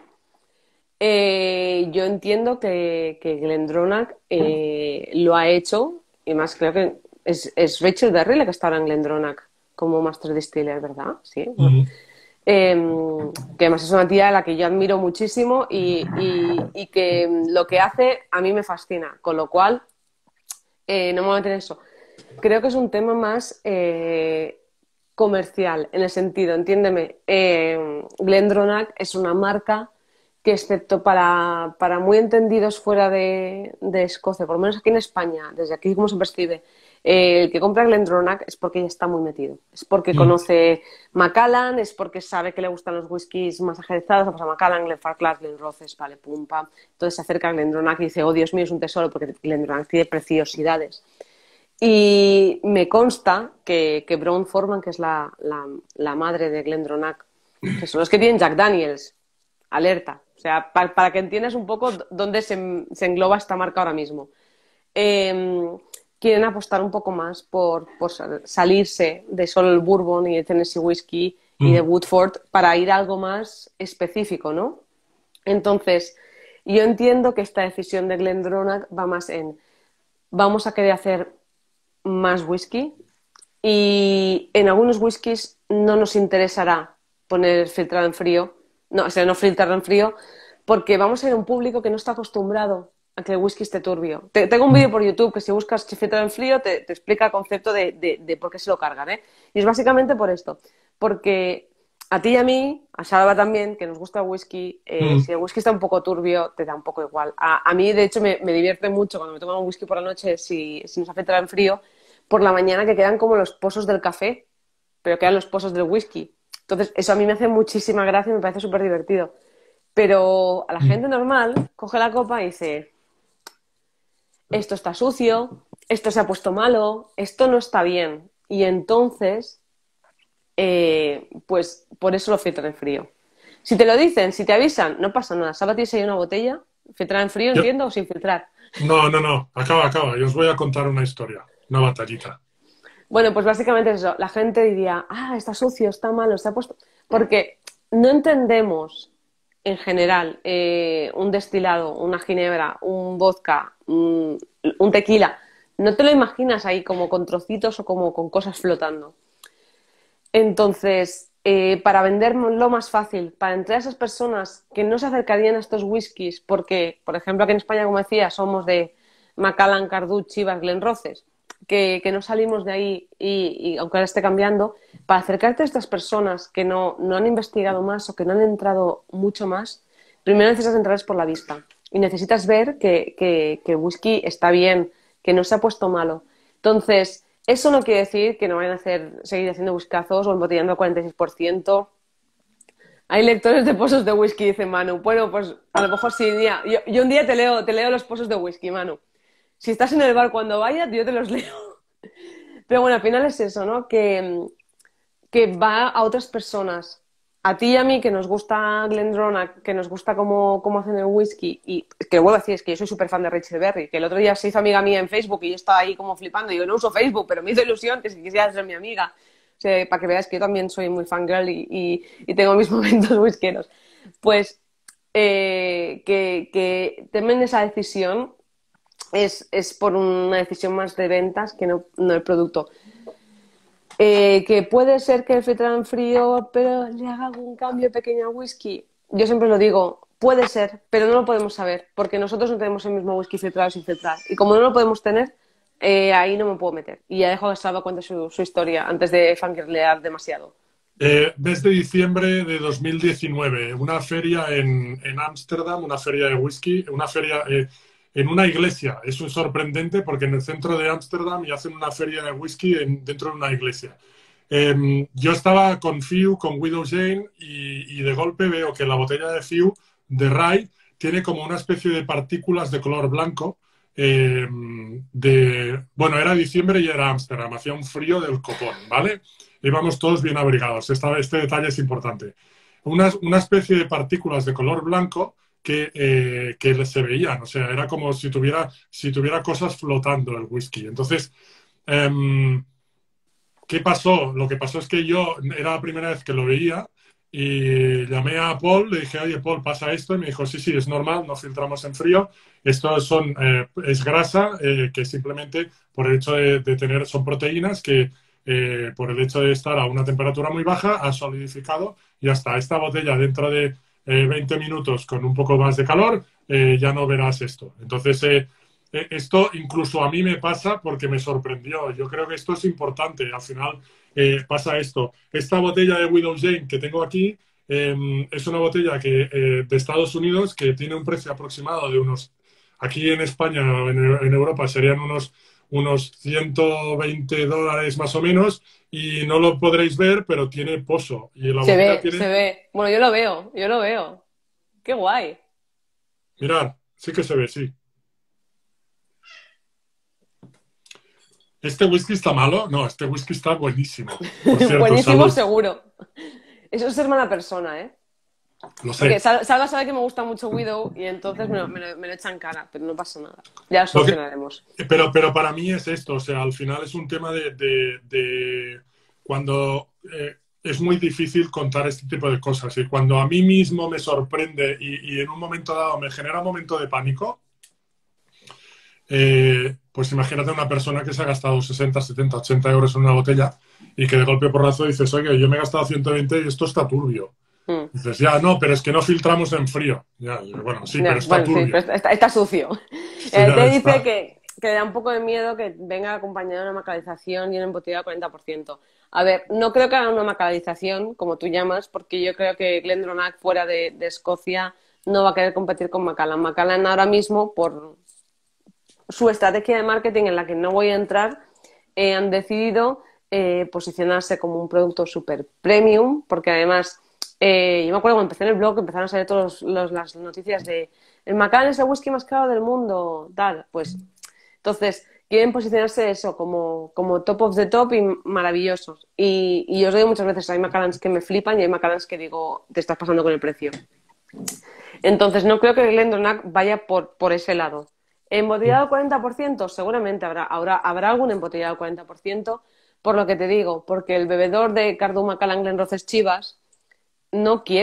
Eh, yo entiendo que, que Glendronach eh, lo ha hecho, y más creo que es, es Rachel Berry la que está ahora en Glendronach como Master Distiller, ¿verdad? Sí. Bueno. Mm. Eh, que además es una tía a la que yo admiro muchísimo y, y, y que lo que hace a mí me fascina, con lo cual eh, no me voy a meter en eso. Creo que es un tema más eh, comercial, en el sentido, entiéndeme, eh, Glendronach es una marca que excepto para, para muy entendidos fuera de, de Escocia, por lo menos aquí en España, desde aquí como se percibe, eh, el que compra Glendronach es porque ya está muy metido, es porque Mm. conoce Macallan, es porque sabe que le gustan los whiskies más ajerezados, pues a Macallan, Glenfarclas, Glenrothes, vale, pum, pam. Entonces se acerca a Glendronach y dice, oh Dios mío, es un tesoro, porque Glendronach tiene preciosidades. Y me consta que, que Brown Forman, que es la, la, la madre de Glendronach, que son los que tienen Jack Daniels, alerta. O sea, pa, para que entiendas un poco dónde se, se engloba esta marca ahora mismo. Eh, quieren apostar un poco más por, por salirse de solo el Bourbon y el Tennessee Whiskey y de Mm. Woodford para ir a algo más específico, ¿no? Entonces, yo entiendo que esta decisión de Glendronach va más en vamos a querer hacer más whisky y en algunos whiskies no nos interesará poner filtrado en frío, no, o sea, no filtrarlo en frío, porque vamos a ir a un público que no está acostumbrado a que el whisky esté turbio. Te, tengo un vídeo Mm. por YouTube que si buscas filtrado en frío te, te explica el concepto de, de, de por qué se lo cargan, ¿eh? Y es básicamente por esto, porque a ti y a mí, a Salva también, que nos gusta el whisky, eh, Mm. si el whisky está un poco turbio, te da un poco igual. A, a mí, de hecho, me, me divierte mucho cuando me tomo un whisky por la noche, si, si nos hace entrar en frío, por la mañana que quedan como los pozos del café, pero quedan los pozos del whisky. Entonces, eso a mí me hace muchísima gracia y me parece súper divertido. Pero a la Mm. gente normal, coge la copa y dice, esto está sucio, esto se ha puesto malo, esto no está bien. Y entonces eh, pues por eso lo filtran en frío. Si te lo dicen, si te avisan, no pasa nada. Solo tienes ahí una botella, filtrada en frío, Yo- entiendo, o sin filtrar. no, no, no. Acaba, acaba. Yo os voy a contar una historia, una batallita. Bueno, pues básicamente es eso. La gente diría, ah, está sucio, está malo, se ha puesto. Porque no entendemos. en general, eh, un destilado, una ginebra, un vodka, un, un tequila, no te lo imaginas ahí como con trocitos o como con cosas flotando. Entonces, eh, para venderlo más fácil, para entrar a esas personas que no se acercarían a estos whiskies, porque, por ejemplo, aquí en España, como decía, somos de Macallan, Cardú, Chivas, Glenrothes, que, que no salimos de ahí y, y aunque ahora esté cambiando, para acercarte a estas personas que no, no han investigado más o que no han entrado mucho más, primero necesitas entrarles por la vista y necesitas ver que, que, que el whisky está bien, que no se ha puesto malo. Entonces, eso no quiere decir que no vayan a hacer, seguir haciendo whiskazos o embotellando al cuarenta y seis por ciento. Hay lectores de pozos de whisky, dice Manu. Bueno, pues a lo mejor sí. Día. Yo, yo un día te leo, te leo los pozos de whisky, Manu. Si estás en el bar cuando vayas, yo te los leo. Pero bueno, al final es eso, ¿no? Que, que va a otras personas. A ti y a mí, que nos gusta Glendronach, que nos gusta cómo, cómo hacen el whisky, y que vuelvo a decir, es que yo soy súper fan de Rachel Berry, que el otro día se hizo amiga mía en Facebook y yo estaba ahí como flipando. Y yo no uso Facebook, pero me hizo ilusión que si quisiera ser mi amiga. O sea, para que veas que yo también soy muy fangirl y, y, y tengo mis momentos whiskeros. Pues eh, que, que tomen esa decisión es, es por una decisión más de ventas que no, no el producto. Eh, que puede ser que el filtrado en frío, pero le haga algún cambio pequeño al whisky. Yo siempre lo digo, puede ser, pero no lo podemos saber, porque nosotros no tenemos el mismo whisky filtrado sin filtrar. Y como no lo podemos tener, eh, ahí no me puedo meter. Y ya dejo que Salva cuente su, su historia antes de fangirlear demasiado. Eh, desde diciembre de dos mil diecinueve, una feria en Ámsterdam, una feria de whisky, una feria eh, en una iglesia. Es un sorprendente porque en el centro de Ámsterdam y hacen una feria de whisky en, dentro de una iglesia. Eh, yo estaba con Fiu, con Widow Jane, y, y de golpe veo que la botella de Fiu, de Rye, tiene como una especie de partículas de color blanco. Eh, de, bueno, era diciembre y era Ámsterdam, hacía un frío del copón, ¿vale? Íbamos todos bien abrigados. Esta, este detalle es importante. Una, una especie de partículas de color blanco que, eh, que se veían. O sea, era como si tuviera, si tuviera cosas flotando el whisky. Entonces, eh, ¿qué pasó? Lo que pasó es que yo era la primera vez que lo veía y llamé a Paul, le dije, oye, Paul, pasa esto. Y me dijo, sí, sí, es normal, no filtramos en frío. Esto son, eh, es grasa eh, que simplemente por el hecho de, de tener, son proteínas que eh, por el hecho de estar a una temperatura muy baja ha solidificado y hasta esta botella dentro de eh, veinte minutos con un poco más de calor eh, ya no verás esto. Entonces, eh, eh, esto incluso a mí me pasa porque me sorprendió. Yo creo que esto es importante. Al final eh, pasa esto. Esta botella de Widow Jane que tengo aquí eh, es una botella que, eh, de Estados Unidos que tiene un precio aproximado de unos, aquí en España o en, en Europa serían unos, unos ciento veinte dólares más o menos y no lo podréis ver, pero tiene pozo. Y la Se botella ve, tiene... se ve. Bueno, yo lo veo, yo lo veo. Qué guay. Mirad, sí que se ve, sí. ¿Este whisky está malo? No, este whisky está buenísimo. Por cierto, Buenísimo, salud. seguro. Eso es ser mala persona, ¿eh? Lo Porque sé. Sal- Salva sabe que me gusta mucho Widow y entonces me lo, me lo- me lo echa en cara, pero no pasa nada. Ya lo Lo que- solucionaremos. pero, pero para mí es esto, o sea, al final es un tema de, de- de cuando eh, es muy difícil contar este tipo de cosas y cuando a mí mismo me sorprende y, y en un momento dado me genera un momento de pánico, eh, pues imagínate una persona que se ha gastado sesenta, setenta, ochenta euros en una botella y que de golpe porrazo dices, oye, yo me he gastado ciento veinte y esto está turbio. Mm. Dices, ya, no, pero es que no filtramos en frío. Ya, bueno, sí, pero Ya, está bueno, sí, turbio. pero está, está sucio. Sí, Eh, ya te dice está. que, que le da un poco de miedo que venga acompañado de una macalización y una embotellada al cuarenta por ciento. A ver, no creo que haga una macalización, como tú llamas, porque yo creo que Glendronach fuera de, de Escocia no va a querer competir con Macallan. Macallan ahora mismo, por su estrategia de marketing en la que no voy a entrar, eh, han decidido eh, posicionarse como un producto super premium, porque además, eh, yo me acuerdo cuando empecé en el blog, empezaron a salir todas las noticias de el Macallan es el whisky más caro del mundo, tal, pues, entonces, quieren posicionarse eso como, como top of the top y maravillosos. Y, y yo os digo muchas veces, hay Macallans que me flipan y hay Macallans que digo, te estás pasando con el precio. Entonces, no creo que el Glendronach vaya por, por ese lado. ¿Embotellado al cuarenta por ciento? Seguramente habrá, habrá, habrá algún embotellado al cuarenta por ciento, por lo que te digo, porque el bebedor de Cardú, Macallan, Glenrothes, Chivas no quiere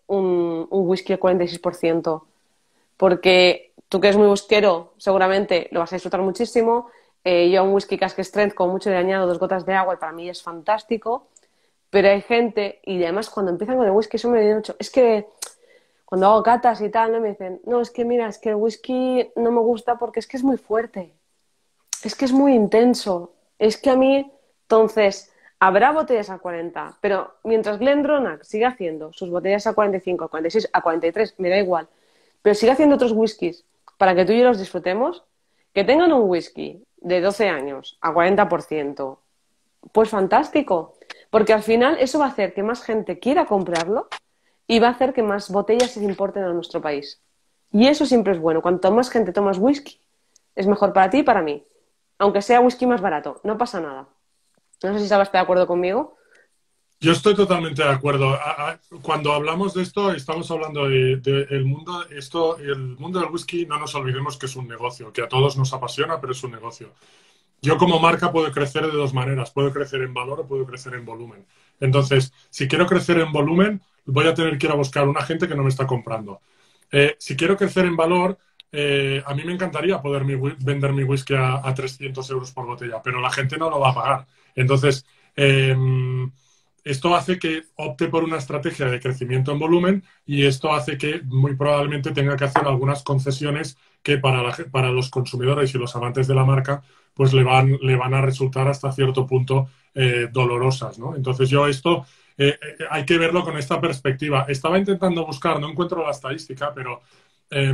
un, un whisky al cuarenta y seis por ciento. Porque tú que eres muy whiskero, seguramente lo vas a disfrutar muchísimo. Eh, yo a un whisky cask strength con mucho le añado dos gotas de agua y para mí es fantástico. Pero hay gente, y además cuando empiezan con el whisky, eso me viene mucho. Es que cuando hago catas y tal, ¿no? Me dicen, no, es que mira, es que el whisky no me gusta porque es que es muy fuerte. Es que es muy intenso. Es que a mí, entonces, habrá botellas a cuarenta, pero mientras GlenDronach siga haciendo sus botellas a cuarenta y cinco, a cuarenta y seis, a cuarenta y tres, me da igual, pero sigue haciendo otros whiskies para que tú y yo los disfrutemos, que tengan un whisky de doce años a cuarenta por ciento, pues fantástico, porque al final eso va a hacer que más gente quiera comprarlo y va a hacer que más botellas se importen a nuestro país. Y eso siempre es bueno. Cuanto más gente tomas whisky, es mejor para ti y para mí. Aunque sea whisky más barato, no pasa nada. No sé si Saba está de acuerdo conmigo. Yo estoy totalmente de acuerdo. Cuando hablamos de esto, estamos hablando de, de el mundo, esto, el mundo del whisky, no nos olvidemos que es un negocio, que a todos nos apasiona, pero es un negocio. Yo como marca puedo crecer de dos maneras. Puedo crecer en valor o puedo crecer en volumen. Entonces, si quiero crecer en volumen, voy a tener que ir a buscar una gente que no me está comprando. Eh, si quiero crecer en valor, eh, a mí me encantaría poder mi, vender mi whisky a, a trescientos euros por botella, pero la gente no lo va a pagar. Entonces, eh, esto hace que opte por una estrategia de crecimiento en volumen y esto hace que muy probablemente tenga que hacer algunas concesiones que para, la, para los consumidores y los amantes de la marca pues le van, le van a resultar hasta cierto punto eh, dolorosas, ¿no? Entonces yo esto eh, eh, hay que verlo con esta perspectiva. Estaba intentando buscar, no encuentro la estadística, pero eh,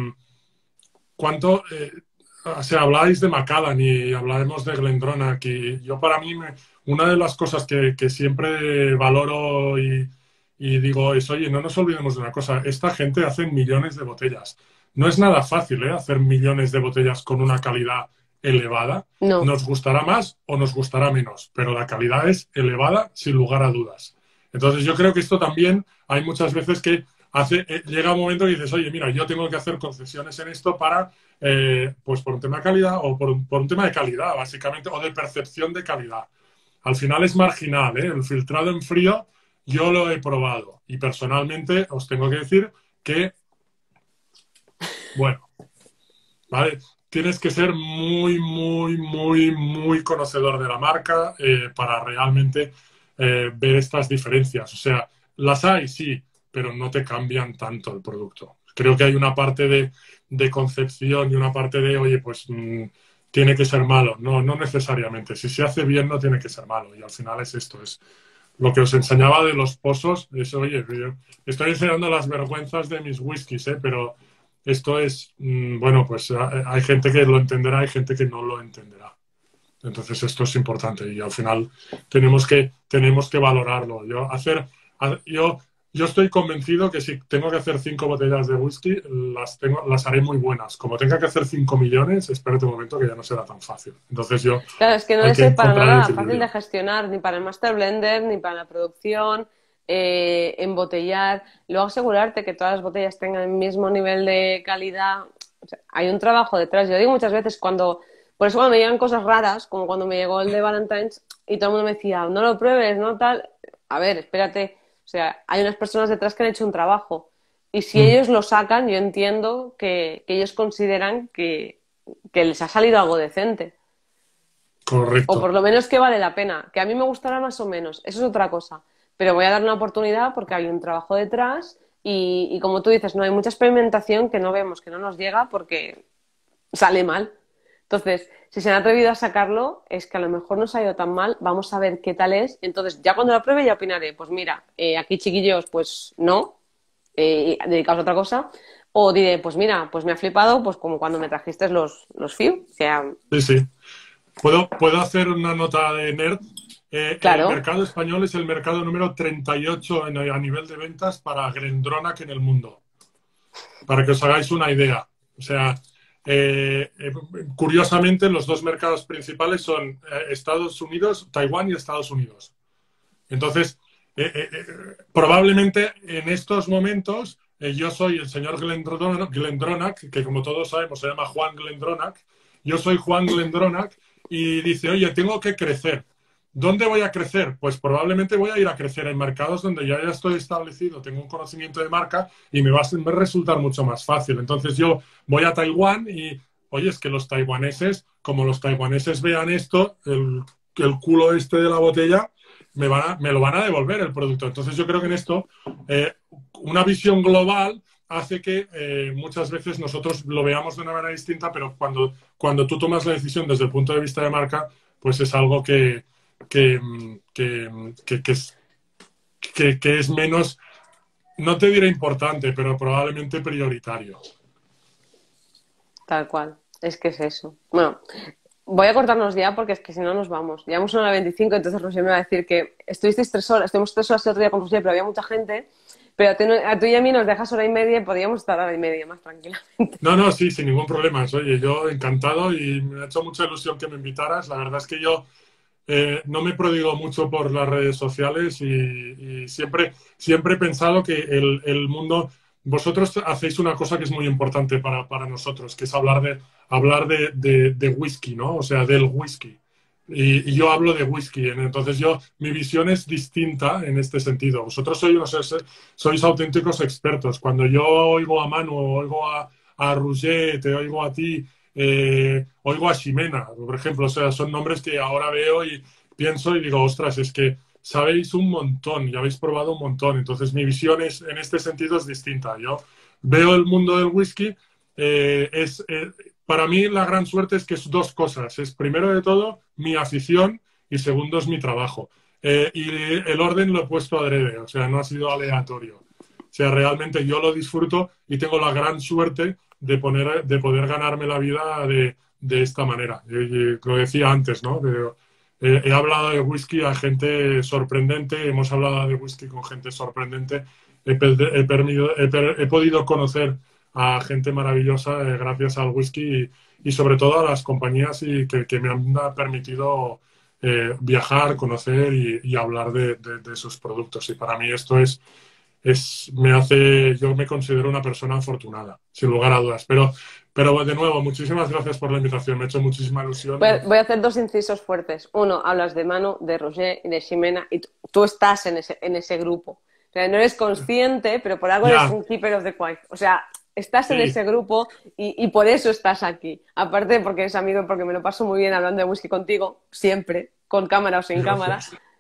¿cuánto? Eh, o sea, habláis de Macallan y hablaremos de GlenDronach y yo para mí me, una de las cosas que, que siempre valoro y, y digo es, oye, no nos olvidemos de una cosa, esta gente hace millones de botellas. No es nada fácil, ¿eh? Hacer millones de botellas con una calidad elevada. No. Nos gustará más o nos gustará menos, pero la calidad es elevada sin lugar a dudas. Entonces yo creo que esto también hay muchas veces que hace, eh, llega un momento que dices, oye, mira, yo tengo que hacer concesiones en esto para, eh, pues por un tema de calidad o por un, por un tema de calidad, básicamente, o de percepción de calidad. Al final es marginal, ¿eh? El filtrado en frío yo lo he probado y personalmente os tengo que decir que, bueno, ¿vale? Tienes que ser muy, muy, muy, muy conocedor de la marca eh, para realmente eh, ver estas diferencias. O sea, las hay, sí, pero no te cambian tanto el producto. Creo que hay una parte de, de concepción y una parte de, oye, pues mmm, tiene que ser malo. No, no necesariamente. Si se hace bien, no tiene que ser malo. Y al final es esto, es lo que os enseñaba de los pozos. Es, oye, yo estoy enseñando las vergüenzas de mis whiskies, ¿eh? Pero esto es, mmm, bueno, pues hay gente que lo entenderá, hay gente que no lo entenderá. Entonces esto es importante y al final tenemos que, tenemos que valorarlo. Yo, hacer, yo, yo estoy convencido que si tengo que hacer cinco botellas de whisky, las, tengo, las haré muy buenas. Como tenga que hacer cinco millones, espérate un momento que ya no será tan fácil. Entonces yo... Claro, es que no es para nada fácil de gestionar, ni para el Master Blender, ni para la producción, eh, embotellar. Luego asegurarte que todas las botellas tengan el mismo nivel de calidad. O sea, hay un trabajo detrás. Yo digo muchas veces cuando... Por eso cuando me llegan cosas raras, como cuando me llegó el de Valentine's y todo el mundo me decía, no lo pruebes, no tal. A ver, espérate. O sea, hay unas personas detrás que han hecho un trabajo. Y si mm. ellos lo sacan, yo entiendo que, que ellos consideran que, que les ha salido algo decente. Correcto. O por lo menos que vale la pena. Que a mí me gustará más o menos. Eso es otra cosa. Pero voy a dar una oportunidad porque hay un trabajo detrás y, y como tú dices, no hay mucha experimentación que no vemos, que no nos llega porque sale mal. Entonces, si se han atrevido a sacarlo, es que a lo mejor no se ha ido tan mal, vamos a ver qué tal es. Entonces, ya cuando lo pruebe ya opinaré, pues mira, eh, aquí chiquillos, pues no, eh, dedicaos a otra cosa. O diré, pues mira, pues me ha flipado, pues como cuando me trajiste los, los Fiu. O sea... Sí, sí. ¿Puedo, ¿Puedo hacer una nota de nerd? Eh, claro. El mercado español es el mercado número treinta y ocho en, a nivel de ventas para GlenDronach en el mundo. Para que os hagáis una idea. O sea... Eh, eh, curiosamente, los dos mercados principales son eh, Estados Unidos, Taiwán y Estados Unidos. Entonces, eh, eh, eh, probablemente en estos momentos eh, yo soy el señor GlenDronach, GlenDronach, que como todos sabemos se llama Juan GlenDronach. Yo soy Juan GlenDronach y dice, oye, tengo que crecer. ¿Dónde voy a crecer? Pues probablemente voy a ir a crecer en mercados donde ya, ya estoy establecido, tengo un conocimiento de marca y me va a resultar mucho más fácil. Entonces yo voy a Taiwán y, oye, es que los taiwaneses, como los taiwaneses vean esto, el, el culo este de la botella, me, van a, me lo van a devolver el producto. Entonces yo creo que en esto eh, una visión global hace que eh, muchas veces nosotros lo veamos de una manera distinta, pero cuando, cuando tú tomas la decisión desde el punto de vista de marca, pues es algo que Que, que, que, que, es, que, que es menos, no te diré importante, pero probablemente prioritario. Tal cual. Es que es eso. Bueno, voy a cortarnos ya porque es que si no nos vamos. Llevamos una hora veinticinco, entonces Roger me va a decir que estuvisteis tres horas, estuvimos tres horas el otro día con Roger, pero había mucha gente. Pero a tú, a tú y a mí nos dejas hora y media y podríamos estar hora y media más tranquilamente. No, no, sí, sin ningún problema. Oye, yo encantado y me ha hecho mucha ilusión que me invitaras. La verdad es que yo Eh, no me prodigo mucho por las redes sociales y, y siempre, siempre he pensado que el, el mundo, vosotros hacéis una cosa que es muy importante para, para nosotros, que es hablar de, hablar de, de, de whisky, ¿no? O sea, del whisky. Y, y yo hablo de whisky, entonces yo, mi visión es distinta en este sentido. Vosotros sois, no sé, sois auténticos expertos. Cuando yo oigo a Manu, oigo a, a Roger, te oigo a ti, eh, oigo a Ximena, por ejemplo, o sea, son nombres que ahora veo y pienso y digo, ostras, es que sabéis un montón y habéis probado un montón. Entonces mi visión es, en este sentido es distinta. Yo veo el mundo del whisky, eh, es... Eh, para mí la gran suerte es que es dos cosas. Es primero de todo mi afición y segundo es mi trabajo. Eh, y el orden lo he puesto adrede, o sea, no ha sido aleatorio. O sea, realmente yo lo disfruto y tengo la gran suerte de, poner, de poder ganarme la vida de, de esta manera. Y, y lo decía antes, ¿no? De, eh, he hablado de whisky a gente sorprendente, hemos hablado de whisky con gente sorprendente. He, he, permido, he, he podido conocer a gente maravillosa eh, gracias al whisky y, y sobre todo a las compañías y que, que me han permitido eh, viajar, conocer y, y hablar de, de, de sus productos. Y para mí esto es, es, me hace, yo me considero una persona afortunada, sin lugar a dudas. Pero, pero de nuevo, muchísimas gracias por la invitación, me ha hecho muchísima ilusión. Voy a, voy a hacer dos incisos fuertes. Uno, hablas de Manu, de Roger y de Ximena y tú, tú estás en ese, en ese grupo. O sea, no eres consciente, pero por algo Ya. eres un keeper of the quiet. O sea, estás Sí. en ese grupo y, y por eso estás aquí. Aparte porque eres amigo, porque me lo paso muy bien hablando de whisky contigo, siempre, con cámara o sin cámara.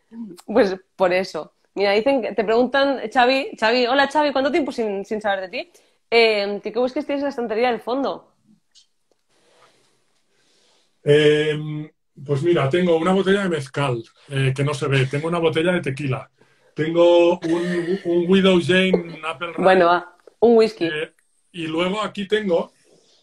Pues por eso. Mira, dicen que te preguntan, Xavi, Xavi, hola Xavi, ¿cuánto tiempo sin, sin saber de ti? Eh, ¿Qué whisky tienes en la estantería del fondo? Eh, pues mira, tengo una botella de mezcal eh, que no se ve, tengo una botella de tequila, tengo un, un Widow Jane Apple Rye, Bueno, va, un whisky. eh, y luego aquí tengo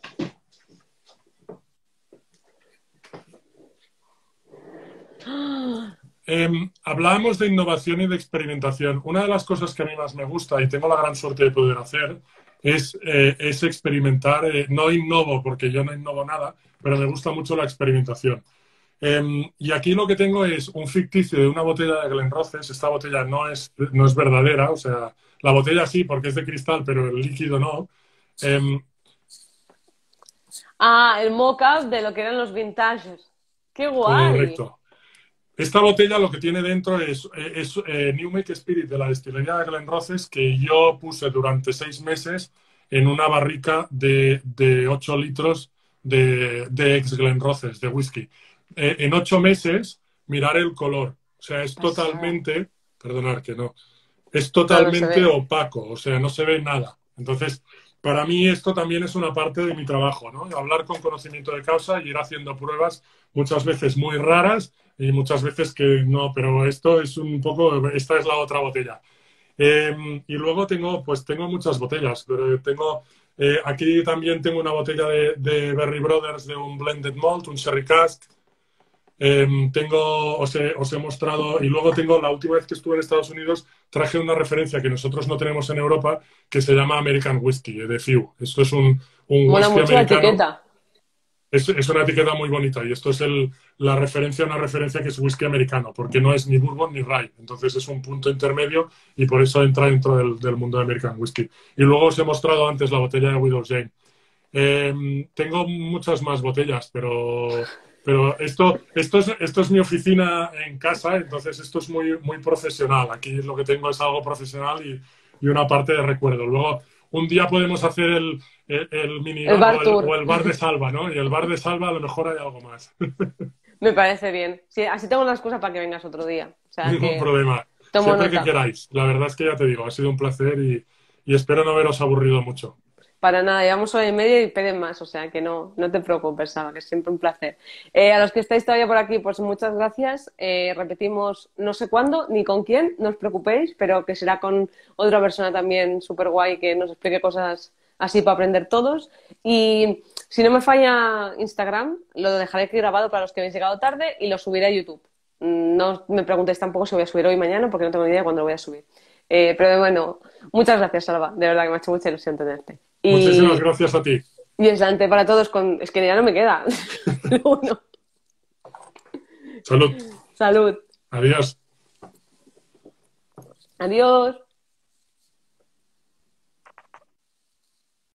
eh, hablábamos de innovación y de experimentación. Una de las cosas que a mí más me gusta y tengo la gran suerte de poder hacer es, eh, es experimentar. Eh, no innovo porque yo no innovo nada, pero me gusta mucho la experimentación. Eh, y aquí lo que tengo es un ficticio de una botella de Glenrothes. Esta botella no es, no es verdadera, o sea, la botella sí porque es de cristal, pero el líquido no. Eh, Ah, el mock-up de lo que eran los vintages. ¡Qué guay! correcto. Esta botella lo que tiene dentro es, es eh, New Make Spirit de la destilería de Glenrothes que yo puse durante seis meses en una barrica de, de ocho litros de, de ex Glenrothes, de whisky. Eh, en ocho meses, mirar el color. O sea, es totalmente, perdonar que no, es No, no se totalmente ve. opaco, o sea, no se ve nada. Entonces, para mí esto también es una parte de mi trabajo, ¿no? Hablar con conocimiento de causa y ir haciendo pruebas muchas veces muy raras y muchas veces que no, pero esto es un poco, esta es la otra botella. Eh, y luego tengo, pues tengo muchas botellas, pero tengo, eh, aquí también tengo una botella de, de Berry Brothers de un Blended Malt, un Sherry Cask. Eh, tengo, os he, os he mostrado, y luego tengo, la última vez que estuve en Estados Unidos, traje una referencia que nosotros no tenemos en Europa, que se llama American Whiskey, de Few. Esto es un, un Mola whisky mucho la americano. etiqueta. Es, es una etiqueta muy bonita y esto es el, la referencia, una referencia que es whisky americano, porque no es ni bourbon ni rye. Entonces es un punto intermedio y por eso entra dentro del, del mundo de American Whisky. Y luego os he mostrado antes la botella de Widow Jane. Eh, tengo muchas más botellas, pero pero esto, esto, es, esto es mi oficina en casa, entonces esto es muy, muy profesional. Aquí lo que tengo es algo profesional y, y una parte de recuerdo. Luego, un día podemos hacer el, el, el El minibar bar o el, tour. o el bar de Salva, ¿no? Y el bar de Salva a lo mejor hay algo más. Me parece bien. Sí, así tengo las cosas para que vengas otro día. O sea Ningún que problema. tomo Siempre que nota. queráis. La verdad es que ya te digo, ha sido un placer y, y espero no haberos aburrido mucho. Para nada, llevamos hora y media y piden más, o sea que no, no te preocupes, Salva, que es siempre un placer. Eh, a los que estáis todavía por aquí, pues muchas gracias. Eh, repetimos, no sé cuándo ni con quién, no os preocupéis, pero que será con otra persona también súper guay que nos explique cosas así para aprender todos. Y si no me falla Instagram, lo dejaré aquí grabado para los que habéis llegado tarde y lo subiré a YouTube. Mm, No me preguntéis tampoco si voy a subir hoy o mañana, porque no tengo ni idea de cuándo lo voy a subir. Eh, pero bueno, muchas gracias, Salva. De verdad que me ha hecho mucha ilusión tenerte. Muchísimas Y, gracias a ti. y excelente para todos con... Es que ya no me queda. Uno. Salud. Salud. Adiós. Adiós.